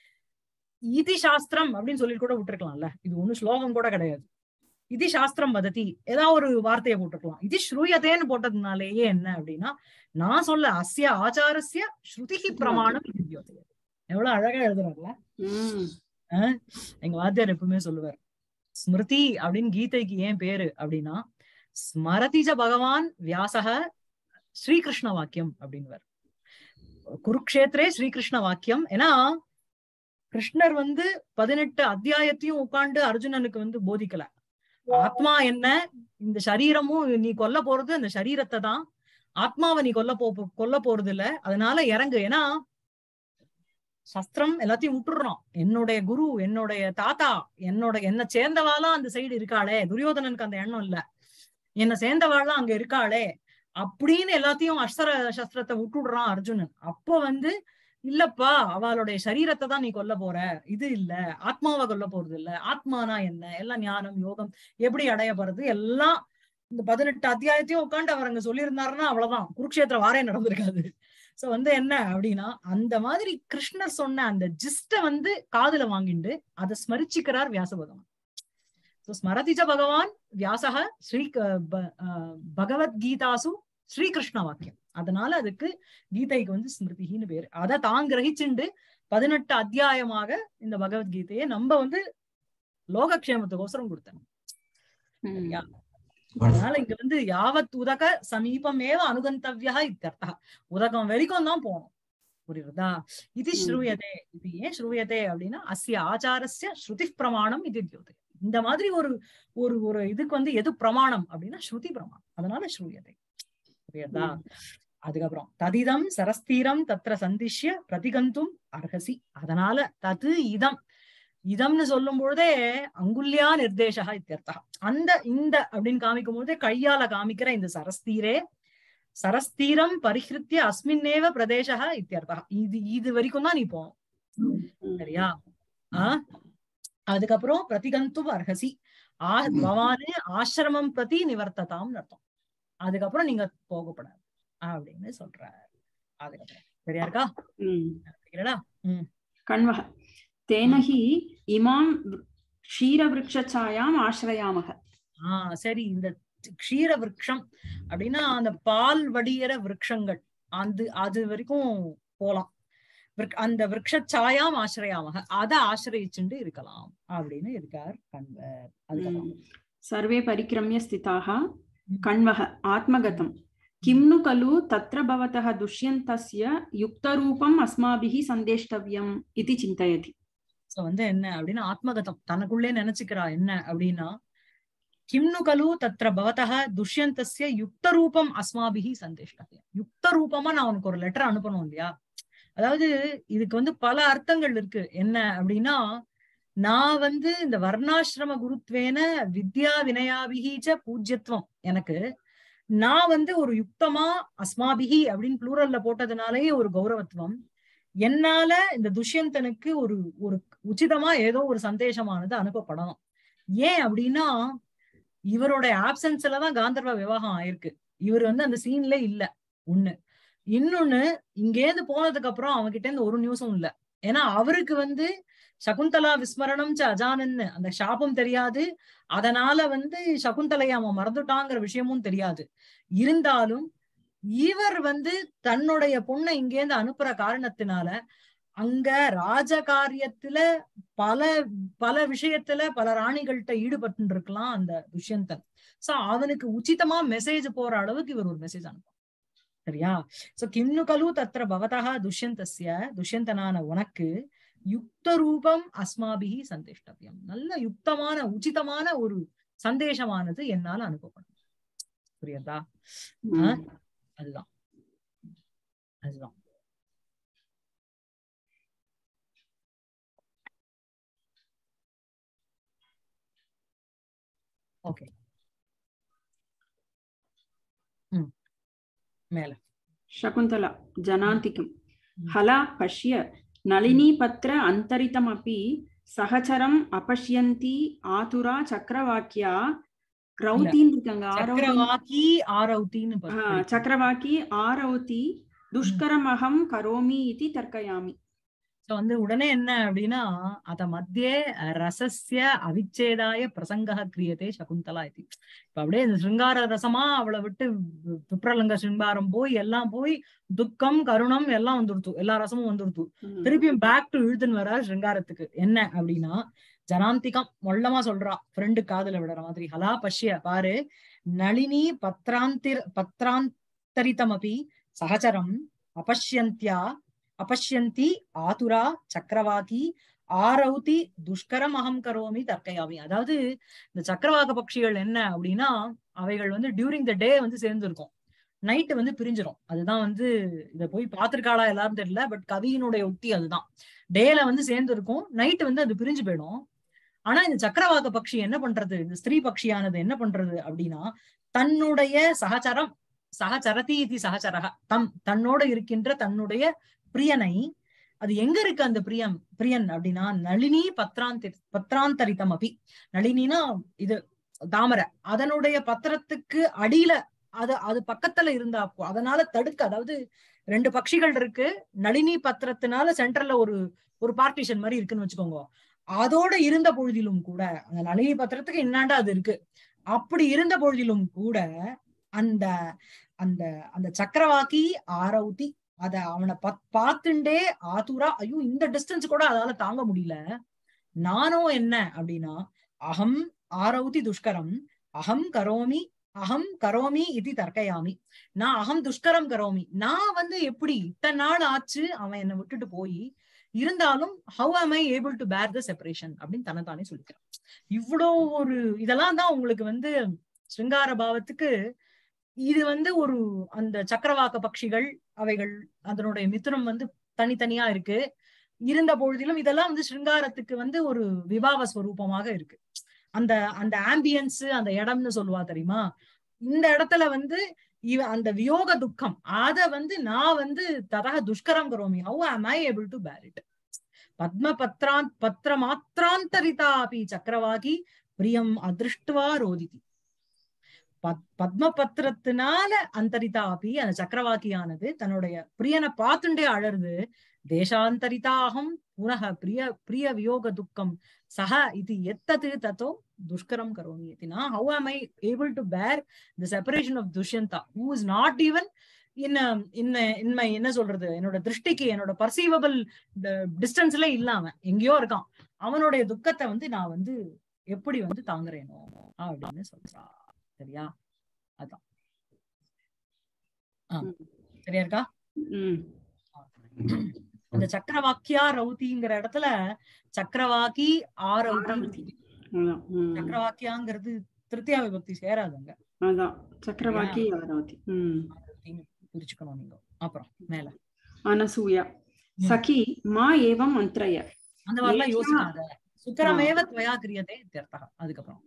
இதி சாஸ்திரம் அப்படின்னு சொல்லி கூட விட்டுருக்கலாம்ல. இது ஒண்ணு ஸ்லோகம் கூட கிடையாது. இது சாஸ்திரம் வதத்தி ஏதாவது ஒரு வார்த்தையை போட்டுருக்கலாம். இது ஸ்ரூயதேன்னு போட்டதுனாலேயே என்ன அப்படின்னா நான் சொல்ல அஸ்ய ஆச்சாரஸ்ய ஸ்ருதி பிரமாணம் வித்யோதய. எவ்வளவு அழகா எழுதுறாருல. ஆஹ் எங்க வாத்தியார் எப்பவுமே சொல்லுவார் ஸ்மிருதி அப்படின்னு கீதைக்கு ஏன் பேரு அப்படின்னா ஸ்மரதிஜ பகவான் வியாசக ஸ்ரீகிருஷ்ண வாக்கியம் அப்படின்னுவார். குருக்ஷேத்ரே ஸ்ரீகிருஷ்ண வாக்கியம். ஏன்னா கிருஷ்ணர் வந்து பதினெட்டு அத்தியாயத்தையும் உட்கார்ந்து அர்ஜுனனுக்கு வந்து போதிக்கல. ஆத்மா என்ன, இந்த சரீரமும் நீ கொல்ல போறது அந்த சரீரத்தை தான், ஆத்மாவை நீ கொல்ல போ கொல்ல போறது இல்ல, அதனால இறங்கு. ஏன்னா சஸ்திரம் எல்லாத்தையும் விட்டுடுறோம். என்னுடைய குரு என்னுடைய தாத்தா என்னோட என்ன சேர்ந்தவாலாம் அந்த சைடு இருக்காளே, துரியோதனனுக்கு அந்த எண்ணம் இல்ல, என்ன சேர்ந்தவாள்லாம் அங்க இருக்காளே அப்படின்னு எல்லாத்தையும் அஸ்திர சஸ்திரத்தை விட்டுடுறான் அர்ஜுனன். அப்போ வந்து இல்லப்பா அவளுடைய சரீரத்தை தான் நீ கொல்ல போற, இது இல்ல ஆத்மாவை கொல்ல போறது இல்ல, ஆத்மானா என்ன, எல்லாம் ஞானம் யோகம் எப்படி அடைய போறது எல்லாம் இந்த பதினெட்டு அத்தியாயத்தையும் உட்காந்து அவர் அங்க சொல்லியிருந்தாருன்னா அவ்வளவுதான், குருக்ஷேத்திர வாரே நடந்திருக்காது. சோ வந்து என்ன அப்படின்னா அந்த மாதிரி கிருஷ்ணர் சொன்ன அந்த ஜிஸ்ட வந்து காதுல வாங்கிண்டு அதை ஸ்மரிச்சுக்கிறார் வியாச பகவான். சோ ஸ்மரதிச்ச பகவான் வியாசக ஸ்ரீ பகவத்கீதாசு ஸ்ரீகிருஷ்ண வாக்கியம். அதனால அதுக்கு கீதைக்கு வந்து ஸ்மிருதின்னு பேரு. அதை தான் கிரகிச்சுண்டு பதினெட்டு அத்தியாயமாக இந்த பகவத்கீதையை நம்ம வந்து லோகக்ஷேமத்துக்கோசரம் கொடுத்தோம். சரியா? அதனால இங்க வந்து யாவத் உதக சமீபமேவ அனுகந்தவ்யா இத்தர்த்தா, உதகம் வரைக்கும் தான் போகணும். புரியுதா? இது ஸ்ரூயதே. இது ஏன் ஸ்ரூயதே அப்படின்னா அஸ்ய ஆச்சாரஸ்ய ஸ்ருதி பிரமாணம் இது தியோதே. இந்த மாதிரி ஒரு ஒரு ஒரு இதுக்கு வந்து எது பிரமாணம் அப்படின்னா ஸ்ருதி பிரமாணம். அதனால ஸ்ரூயதே. புரியுதா? அதுக்கப்புறம் ததிதம் சரஸ்தீரம் தத்ர சந்திஷ்ய பிரதிகந்தும் அர்ஹசி. அதனால தது இதம், இதம்னு சொல்லும் பொழுதே அங்குல்யா நிர்தேசா இத்தியர்த்தா. அந்த இந்த அப்படின்னு காமிக்கும் பொழுதே கையால காமிக்கிற இந்த சரஸ்தீரே சரஸ்தீரம் பரிஹிருத்திய அஸ்மின்னேவ பிரதேசா இத்தியர்த்தா. இது இது வரைக்கும் தான் நீ போகணும். சரியா? ஆஹ் அதுக்கப்புறம் பிரதிகந்தும் அர்ஹசி. ஆ பவானு ஆசிரமம் பிரதி நிவர்த்ததாம் அர்த்தம். அதுக்கப்புறம் நீங்க போகப்படாது அப்படின்னு சொல்றாரு. அதுக்கப்புறம் சரியா இருக்கா? உம் கண்வஹ தேனஹி இமாம் க்ஷீரவிருக்ஷாயாம் ஆஸ்ரயாமஹ. ஆஹ் சரி, இந்த க்ஷீர விருட்சம் அப்படின்னா அந்த பால் வடிகிற விருட்சங்கள், அந்த அது வரைக்கும் போலாம். அந்த விருட்சாயாம் ஆசிரயாமக, அதை ஆசிரயிச்சுட்டு இருக்கலாம் அப்படின்னு இருக்கார் கண்வர். அதுக்கப்புறம் சர்வே பரிக்கிரமிய ஸ்திதாக கண்வஹ ஆத்மகதம் கிம்னு கலு தத்ர பவதஹ துஷ்யந்தஸ்ய யுக்தரூபம் அஸ்மாபிஹி சந்தேஷ்டவ்யம் இதி சிந்தயதி. சோ வந்து என்ன அப்படின்னா ஆத்மகதம், தனக்குள்ளே நினைச்சுக்கிறா என்ன அப்படின்னா கிம்னு கலு தத்ர பவதஹ துஷ்யந்தஸ்ய யுக்தரூபம் அஸ்மாபிஹி சந்தேஷ்டவ்யம். யுக்த ரூபமா நான் உனக்கு ஒரு லெட்டர் அனுப்பணும் இல்லையா? அதாவது இதுக்கு வந்து பல அர்த்தங்கள் இருக்கு. என்ன அப்படின்னா நான் வந்து இந்த வர்ணாசிரம குருத்வேன வித்யா வினயாபிஹீச்ச பூஜ்யத்துவம், எனக்கு நான் வந்து ஒரு யுக்தமா அஸ்மாபிஹி அப்படின்னு ப்ளூரல்ல போட்டதுனாலேயே ஒரு கௌரவத்துவம், என்னால இந்த துஷ்யந்தனுக்கு ஒரு ஒரு உச்சிதமா ஏதோ ஒரு சந்தேஷமானது அனுப்பப்படணும். ஏன் அப்படின்னா இவரோட ஆப்சன்ஸ்லதான் காந்தர்வ விவாகம் ஆயிருக்கு. இவர் வந்து அந்த சீன்ல இல்ல. ஒண்ணு. இன்னொன்னு, இங்கேருந்து போனதுக்கு அப்புறம் அவன்கிட்ட இருந்து ஒரு நியூஸும் இல்ல. ஏன்னா அவருக்கு வந்து சகுந்தலா விஸ்மரணம் அஜானன்னு அந்த சாபம் தெரியாது. அதனால வந்து சகுந்தலையை அவன் மறந்துட்டாங்கிற விஷயமும் தெரியாது. இருந்தாலும் இவர் வந்து தன்னுடைய பொண்ணை இங்கேருந்து அனுப்புற காரணத்தினால அங்க ராஜகாரியத்துல பல பல விஷயத்துல பல ராணிகள்கிட்ட ஈடுபட்டு இருக்கலாம் அந்த துஷ்யந்தன். சோ அவனுக்கு உச்சிதமா மெசேஜ் போற அளவுக்கு இவர் ஒரு மெசேஜ் அனுப்பும். சரியா? சோ கிம்னு கலு தத்ர பவதஹ துஷ்யந்தஸ்ய, துஷ்யந்தனான உனக்கு யுக்த ரூபம் அஸ்மாபிஹி சந்தேஷ்டவ்யம், நல்ல யுக்தமான உச்சிதமான ஒரு சந்தேஷமானது என்னால அனுப்பப்படும். புரியுதா? அதுதான் அதுதான் ஓகே. ம் மேல சகுந்தலா ஜனாந்திகம் ஹலா பஷ்ய நளினி பத்ர அந்தரிதமபி சகச்சரம் அபஷ்யந்தி ஆதுரா சக்கரவாக்கியா ரௌத்தின்னு இருக்காங்க. சக்கரவாக்கி ஆரௌத்தின்னு சக்கரவாக்கி ஆரௌதி துஷ்கரமகம் கரோமி இதி தர்க்கயாமி. சோ வந்து உடனே என்ன அப்படின்னா அத மத்தியே ரசஸ்ய அவிச்சேதாய பிரசங்க கிரியதே சகுந்தலா இது. இப்ப அப்படியே இந்த சிருங்கார ரசமா அவளை விட்டு விப்ரலங்க சிருங்காரம் போய் எல்லாம் போய் துக்கம் கருணம் எல்லாம் வந்துடுத்து, எல்லா ரசமும் வந்துடுத்து. திருப்பியும் பேக் டு இழுத்துன்னு வர சிருங்காரத்துக்கு. என்ன அப்படின்னா ஜனாந்திகம் மொள்ளமா சொல்றா, ஃப்ரெண்டு காதுல விடுற மாதிரி. ஹலா பஷ்ய பாரு, நளினி பத்ராந்திர பத்ராந்தரிதமபி சகச்சரம் அபஷ்யந்தியா அபஷ்யந்தி ஆதுரா சக்கரவாக்கி ஆரௌதி துஷ்கரம் அகம் கரோமி தர்க்கயாமி. அதாவது இந்த சக்கரவாக பட்சிகள் என்ன அப்படின்னா அவைகள் வந்து டியூரிங் த டே வந்து சேர்ந்து இருக்கும், நைட்டு வந்து பிரிஞ்சிடும். அதுதான் வந்து இதை போய் பார்த்திருக்காளா எல்லாரும் தெரியல, பட் கவியினுடைய உத்தி அதுதான். டேல வந்து சேர்ந்து இருக்கும், நைட்டு வந்து அது பிரிஞ்சு போயிடும். ஆனா இந்த சக்கரவாக பட்சி என்ன பண்றது, இந்த ஸ்திரீ பட்சியானது என்ன பண்றது அப்படின்னா தன்னுடைய சகச்சரம் சகச்சரதி இது சகச்சரக தம் தன்னோட இருக்கின்ற தன்னுடைய பிரியனை, அது எங்க இருக்கு அந்த பிரியம் பிரியன் அப்படின்னா நளினி பத்ராந்தி பத்ராந்தரிதம் அபி, நளினினா இது தாமரை, அதனுடைய பத்திரத்துக்கு அடியில அது அது பக்கத்துல இருந்தா அதனால தடுக்க, அதாவது ரெண்டு பட்சிகள் இருக்கு, நளினி பத்திரத்தினால சென்டர்ல ஒரு ஒரு பார்ட்டிஷன் மாதிரி இருக்குன்னு வச்சுக்கோங்க. அதோட இருந்த பொழுதிலும் கூட அந்த நளினி பத்திரத்துக்கு என்னாண்டா அது இருக்கு, அப்படி இருந்த பொழுதிலும் கூட அந்த அந்த அந்த சக்கரவாக்கி ஆரவுதி அத அவனை பத் பார்த்துண்டே ஆதுரா, ஐயோ இந்த டிஸ்டன்ஸ் கூட அதால தாங்க முடியல. நானும் என்ன அப்படின்னா, அகம் ஆரவுதி துஷ்கரம் அகம் கரோமி அகம் கரோமி இது தர்க்கயாமி. நான் அகம் துஷ்கரம் கரோமி, நான் வந்து எப்படி இத்தனை நாள் ஆச்சு அவன் என்னை விட்டுட்டு போய் இருந்தாலும் how am I able to bear the separation அப்படின்னு தன்னைத்தானே சொல்லிக்கிறான். இவ்வளோ ஒரு இதெல்லாம் தான் உங்களுக்கு வந்து சிருங்கார பாவத்துக்கு இது வந்து ஒரு அந்த சக்கரவாக்க பட்சிகள் அவைகள் அதனுடைய மிதுனம் வந்து தனித்தனியா இருக்கு. இருந்த பொழுதிலும் இதெல்லாம் வந்து சிருங்காரத்துக்கு வந்து ஒரு விபாவ ஸ்வரூபமாக இருக்கு. அந்த அந்த ஆம்பியன்ஸ் அந்த இடம்னு சொல்லுவா தெரியுமா, இந்த இடத்துல வந்து இவ அந்த வியோக துக்கம் அத வந்து நான் வந்து ததக துஷ்கரம் கரோமி how am I able to bear it. Padma பத்ரான் பத்திர மாத்திராந்தரிதா அப்படி சக்கரவாகி பிரியம் அதிருஷ்டுவா ரோதிதி. பத்ம பத்திரத்தினால அந்தரிதா அப்படி அந்த சக்கரவாக்கியானது தன்னுடைய பிரியனை பார்த்துண்டே அழறது. தேசாந்தரிதாகம் புனக பிரிய பிரிய வியோக துக்கம் சஹ இது எத்தது தத்தோ துஷ்கரம் கரோமி எத்தினா how am I able to bear the separation of Dushyanta who is not even in in in my என்ன சொல்றது என்னோட திருஷ்டிக்கு என்னோட பர்சீவபிள் டிஸ்டன்ஸ்ல இல்லாம எங்கேயோ இருக்கான். அவனுடைய துக்கத்தை வந்து நான் வந்து எப்படி வந்து தாங்குறேனோ அப்படின்னு சொல்றா. சரியா? அதான் ஆஹ் சரியா இருக்கா? அந்த சக்கரவாக்கியா ரவுதிங்கிற இடத்துல சக்கரவாக்கி ஆரவுதி, சக்கரவாக்கியாங்கிறது திருத்தியா விபக்தி சேராதுங்க. அதான் சக்கரவாக்கி ஆரவுதி பிரிச்சுக்கணும் நீங்க. அப்புறம் மேல அனசூயா சகி மா ஏவம் மந்த்ரய, அந்த மாதிரிலாம் யோசிக்காத. சுக்கரமேவ துவயா கிரியதே இत्यर्थः. அதுக்கப்புறம்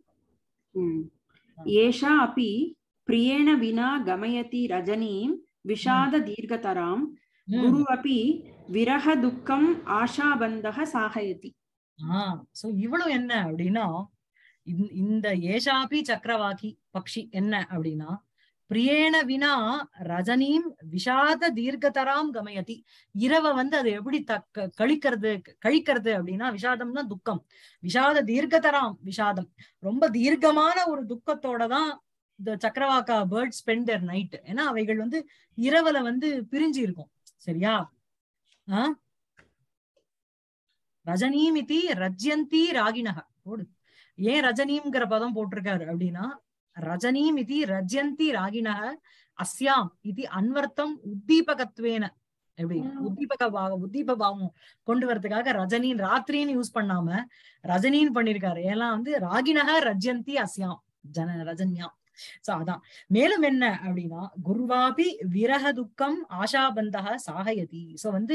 ஏஷா அப்பி பிரியேண வினா கமயதி ரஜனீம் விஷாத தீர்க்கதராம் குரு அப்பி விரக துக்கம் ஆஷாபந்தக சாகயதி. ஆஹ் சோ இவ்வளவு என்ன அப்படின்னா, இந்த ஏஷாபி சக்கரவாக்கி பக்ஷி என்ன அப்படின்னா, பிரியேண வினா ரஜனீம் விஷாத தீர்க்கதராம் கமயதி. இரவ வந்து அது எப்படி தக்க கழிக்கிறது கழிக்கிறது அப்படின்னா, விஷாதம்னா துக்கம், விஷாத தீர்க்கதராம் விஷாதம், ரொம்ப தீர்க்கமான ஒரு துக்கத்தோடதான் இந்த சக்கரவாக்கா பேர்ட் ஸ்பெண்ட் தேர் நைட். ஏன்னா அவைகள் வந்து இரவுல வந்து பிரிஞ்சு இருக்கும். சரியா? ஆஹ் ரஜனீமிதி ரஜ்யந்தி ராகிணக போடு. ஏன் ரஜனீம்ங்கிற பதம் போட்டிருக்காரு அப்படின்னா, ரஜனீமிதி ரஜ்யந்தி ராகிணக அஸ்யாம் இது அன்வர்த்தம் உத்தீபகத்வேன, எப்படி உத்தீபக பாவம் உத்தீப பாவம் கொண்டு வரதுக்காக ரஜனின் ராத்திரின்னு யூஸ் பண்ணாம ரஜனின்னு பண்ணிருக்காரு. ஏன்னா வந்து ராகிணக ரஜ்யந்தி அஸ்யாம் ஜன ரஜன்யாம். சோ அதான். மேலும் என்ன அப்படின்னா, குருவாபி விரக துக்கம் ஆஷாபந்தக சாகயதி. சோ வந்து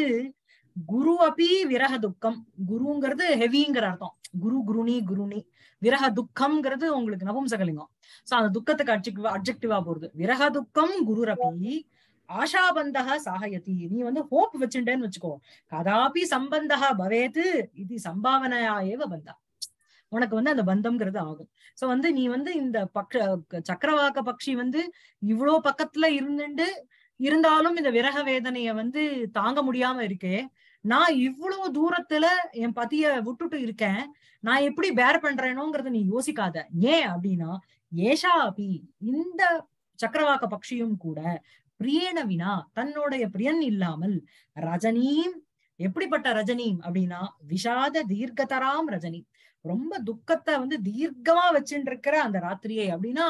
குரு அப்பி விரக துக்கம், குருங்கிறது ஹெவிங்கிற அர்த்தம், குரு குருணி குருணி, விரக துக்கம்ங்கிறது உங்களுக்கு நபும்சகலிங்கம். சோ அந்த துக்கத்துக்கு அட்ஜெக்டிவா அட்ஜெக்டிவா போறது. விரக துக்கம் குரு அப்பி ஆஷாபந்தக சாகயதி. நீ வந்து ஹோப் வச்சுட்டேன்னு வச்சுக்கோ, கதாபி சம்பந்தக பவேது இது சம்பாவனையா ஏவ பந்தா, உனக்கு வந்து அந்த பந்தம்ங்கிறது ஆகும். சோ வந்து நீ வந்து இந்த பக்க சக்கரவாக்க பக்ஷி வந்து இவ்வளவு பக்கத்துல இருந்துட்டு இருந்தாலும் இந்த விரக வேதனைய வந்து தாங்க முடியாம இருக்கே, நான் இவ்வளவு தூரத்துல என் பதிய விட்டுட்டு இருக்கேன், நான் எப்படி பேர் பண்றேனோங்கிறத நீ யோசிக்காத. ஏன் அப்படின்னா, ஏஷா அபி இந்த சக்கரவாக்க பக்ஷியும் கூட பிரியேன வினா தன்னுடைய பிரியன் இல்லாமல் ரஜனீம், எப்படிப்பட்ட ரஜனீம் அப்படின்னா விஷாத தீர்க்கதராம் ரஜனி, ரொம்ப துக்கத்தை வந்து தீர்க்கமா வச்சுட்டு இருக்கிற அந்த ராத்திரியை அப்படின்னா,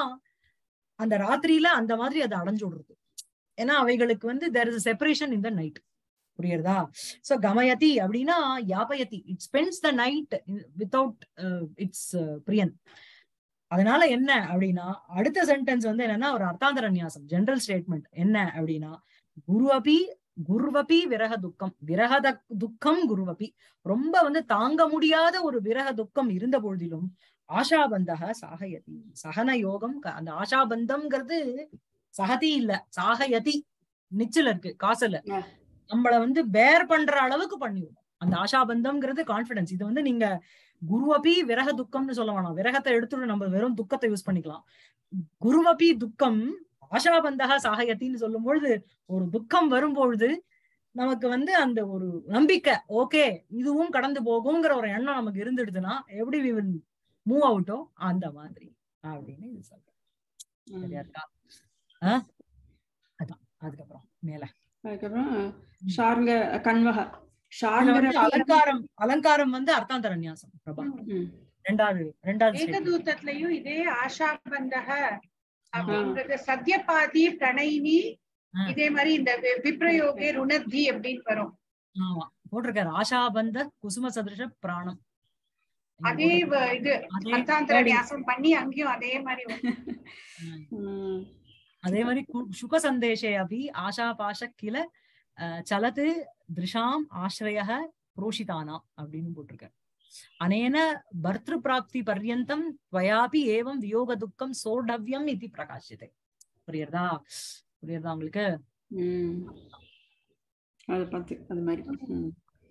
அந்த ராத்திரியில அந்த மாதிரி அதை அடைஞ்சு விடுறது. ஏன்னா அவைகளுக்கு வந்து there is a separation in the night. புரியுறதா? சோ கமயதி அப்படின்னா யாபயதி, it spends the night without its பிரியன். அதனால என்ன அப்படின்னா, அடுத்த சென்டென்ஸ் வந்து என்னன்னா ஒரு அர்த்தாந்தர நியாசம், ஜெனரல் ஸ்டேட்மெண்ட். என்ன அப்படின்னா, குரு அபி குருவபி விரக துக்கம், விரக துக்கம் குருவபி, ரொம்ப வந்து தாங்க முடியாத ஒரு விரக துக்கம் இருந்த பொழுதிலும் ஆஷாபந்தக சாகயதி, சகன யோகம். அந்த ஆஷாபந்தம்ங்கிறது சகதி இல்ல, சாகயதி நிச்சல இருக்கு, காசல நம்மள வந்து பேர் பண்ற அளவுக்கு பண்ணிவிடும். அந்த ஆஷாபந்தம்ங்கிறது கான்பிடன்ஸ். இது வந்து நீங்க குருவபி விரக துக்கம்னு சொல்ல வேணாம், விரகத்தை எடுத்துட்டு நம்ம வெறும் துக்கத்தை யூஸ் பண்ணிக்கலாம். குருவபி துக்கம் ஆஷாபந்தக சாகயத்தின்னு சொல்லும் பொழுது ஒரு துக்கம் வரும்பொழுது நமக்கு வந்து அந்த ஒரு நம்பிக்கை, ஓகே இதுவும் கடந்து போகுங்கிற ஒரு எண்ணம் நமக்கு இருந்துடுதுன்னா எப்படி we will மூவ் அவுட்டோ அந்த மாதிரி அப்படின்னு இது சொல்றேன். சரியா இருக்கா? ஆஹ் அதான். அதுக்கப்புறம் மேல அதுக்கப்புறம் ஷார்ங்க கண்வக இதுல ஷார்ங்கர வந்து அலங்காரம் அலங்காரம் வந்து அர்த்தாந்தர நியாசம் பிரபா ம். ரெண்டாவது ரெண்டாவது statement. ஏகதூதத்திலையும் இதே ஆஷாபந்தக அப்படின்றது சத்யபாதி பிரணயினி ஆ. இதே மாதிரி இந்த வி- விப்ரயோகே ருணத்தி அப்படின்னு வரும். ஆமா போட்டிருக்காரு ஆஷாபந்த குசும சதுருஷ பிராணம். அதே வ- இது அதே அர்த்தாந்தர third- நியாசம் பண்ணி அங்கேயும் அதே மாதிரி வரும். ம். ம். அதே மாதிரி கு- சுக சந்தேஷே அபி ஆஷாபாஷ கில அஹ், சலது திருஷாம் ஆசிரய புரோஷிதானா அப்படின்னு போட்டிருக்காரு. அனேன பர்த்ரு பிராப்தி பர்யந்தம் துவயாபி ஏவம் வியோக துக்கம் சோடவ்யம் இது பிரகாசிதே. புரியுறதா? புரியுறதா உங்களுக்கு? ம். அது பார்த்து அது மாதிரி ம்.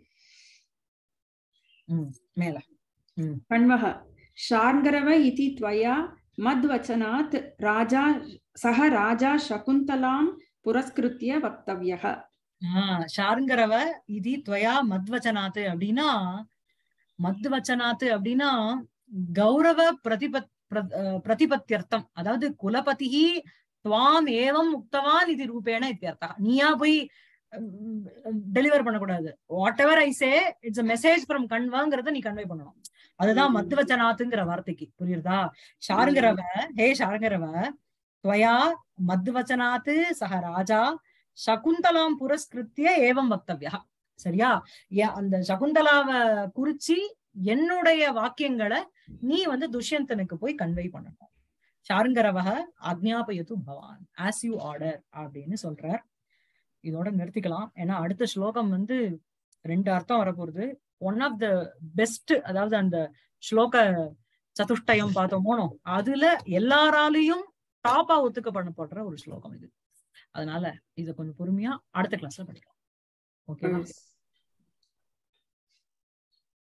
ம் மேல ம் कण्वः शार्ङ्गरव इति त्वया मद्वचनात् राजा सः राजा शकुन्तलां पुरस्कृत्य वक्तव्यः. ஆஹ் ஷாருங்கரவ இது துவயா மத்வச்சனாத்து அப்படின்னா மத்வச்சனாத்து அப்படின்னா கௌரவ பிரதிபத் பிர- அஹ் பிரதிபத்தியர்த்தம். அதாவது குலபதிஹி துவாம் ஏவம் உக்தவான் இது ரூபேண இத்தியர்த்தா. நீயா போய் டெலிவர் பண்ணக்கூடாது. Whatever I say it's a message from கண்வாங்கிறத நீ கன்வே பண்ணணும். அதுதான் ம். மத்வச்சனாத்துங்கிற வார்த்தைக்கு. புரியுறதா? ஷாருங்கரவ ஹே ஷாருங்கரவ துவயா மத்வச்சனாத்து சக ராஜா சகுந்தலாம் புரஸ்கிருத்திய ஏவம் வக்தவ்யா. சரியா? ஏ- அந்த சகுந்தலாவை குறிச்சு என்னுடைய வாக்கியங்களை நீ வந்து துஷ்யந்தனுக்கு போய் கன்வே பண்ணணும். ஷாருங்கரவக ஆக்ஞாபயது பவான் ஆஸ் யூ ஆர்டர் அப்படின்னு சொல்றார். இதோட நிறுத்திக்கலாம். ஏன்னா அடுத்த ஸ்லோகம் வந்து ரெண்டு அர்த்தம் வரப்போகுது. ஒன் ஆஃப் த பெஸ்ட், அதாவது அந்த ஸ்லோக சதுஷ்டயம் பார்த்தோமோனோ அதுல எல்லாராலையும் டாப்பா ஒத்துக்கப்படப்படுற ஒரு ஸ்லோகம் இது. அதனால இத கொஞ்சம் பொறுமையா அடுத்த கிளாஸ்ல படிக்கலாம். ஓகேவா? Yes.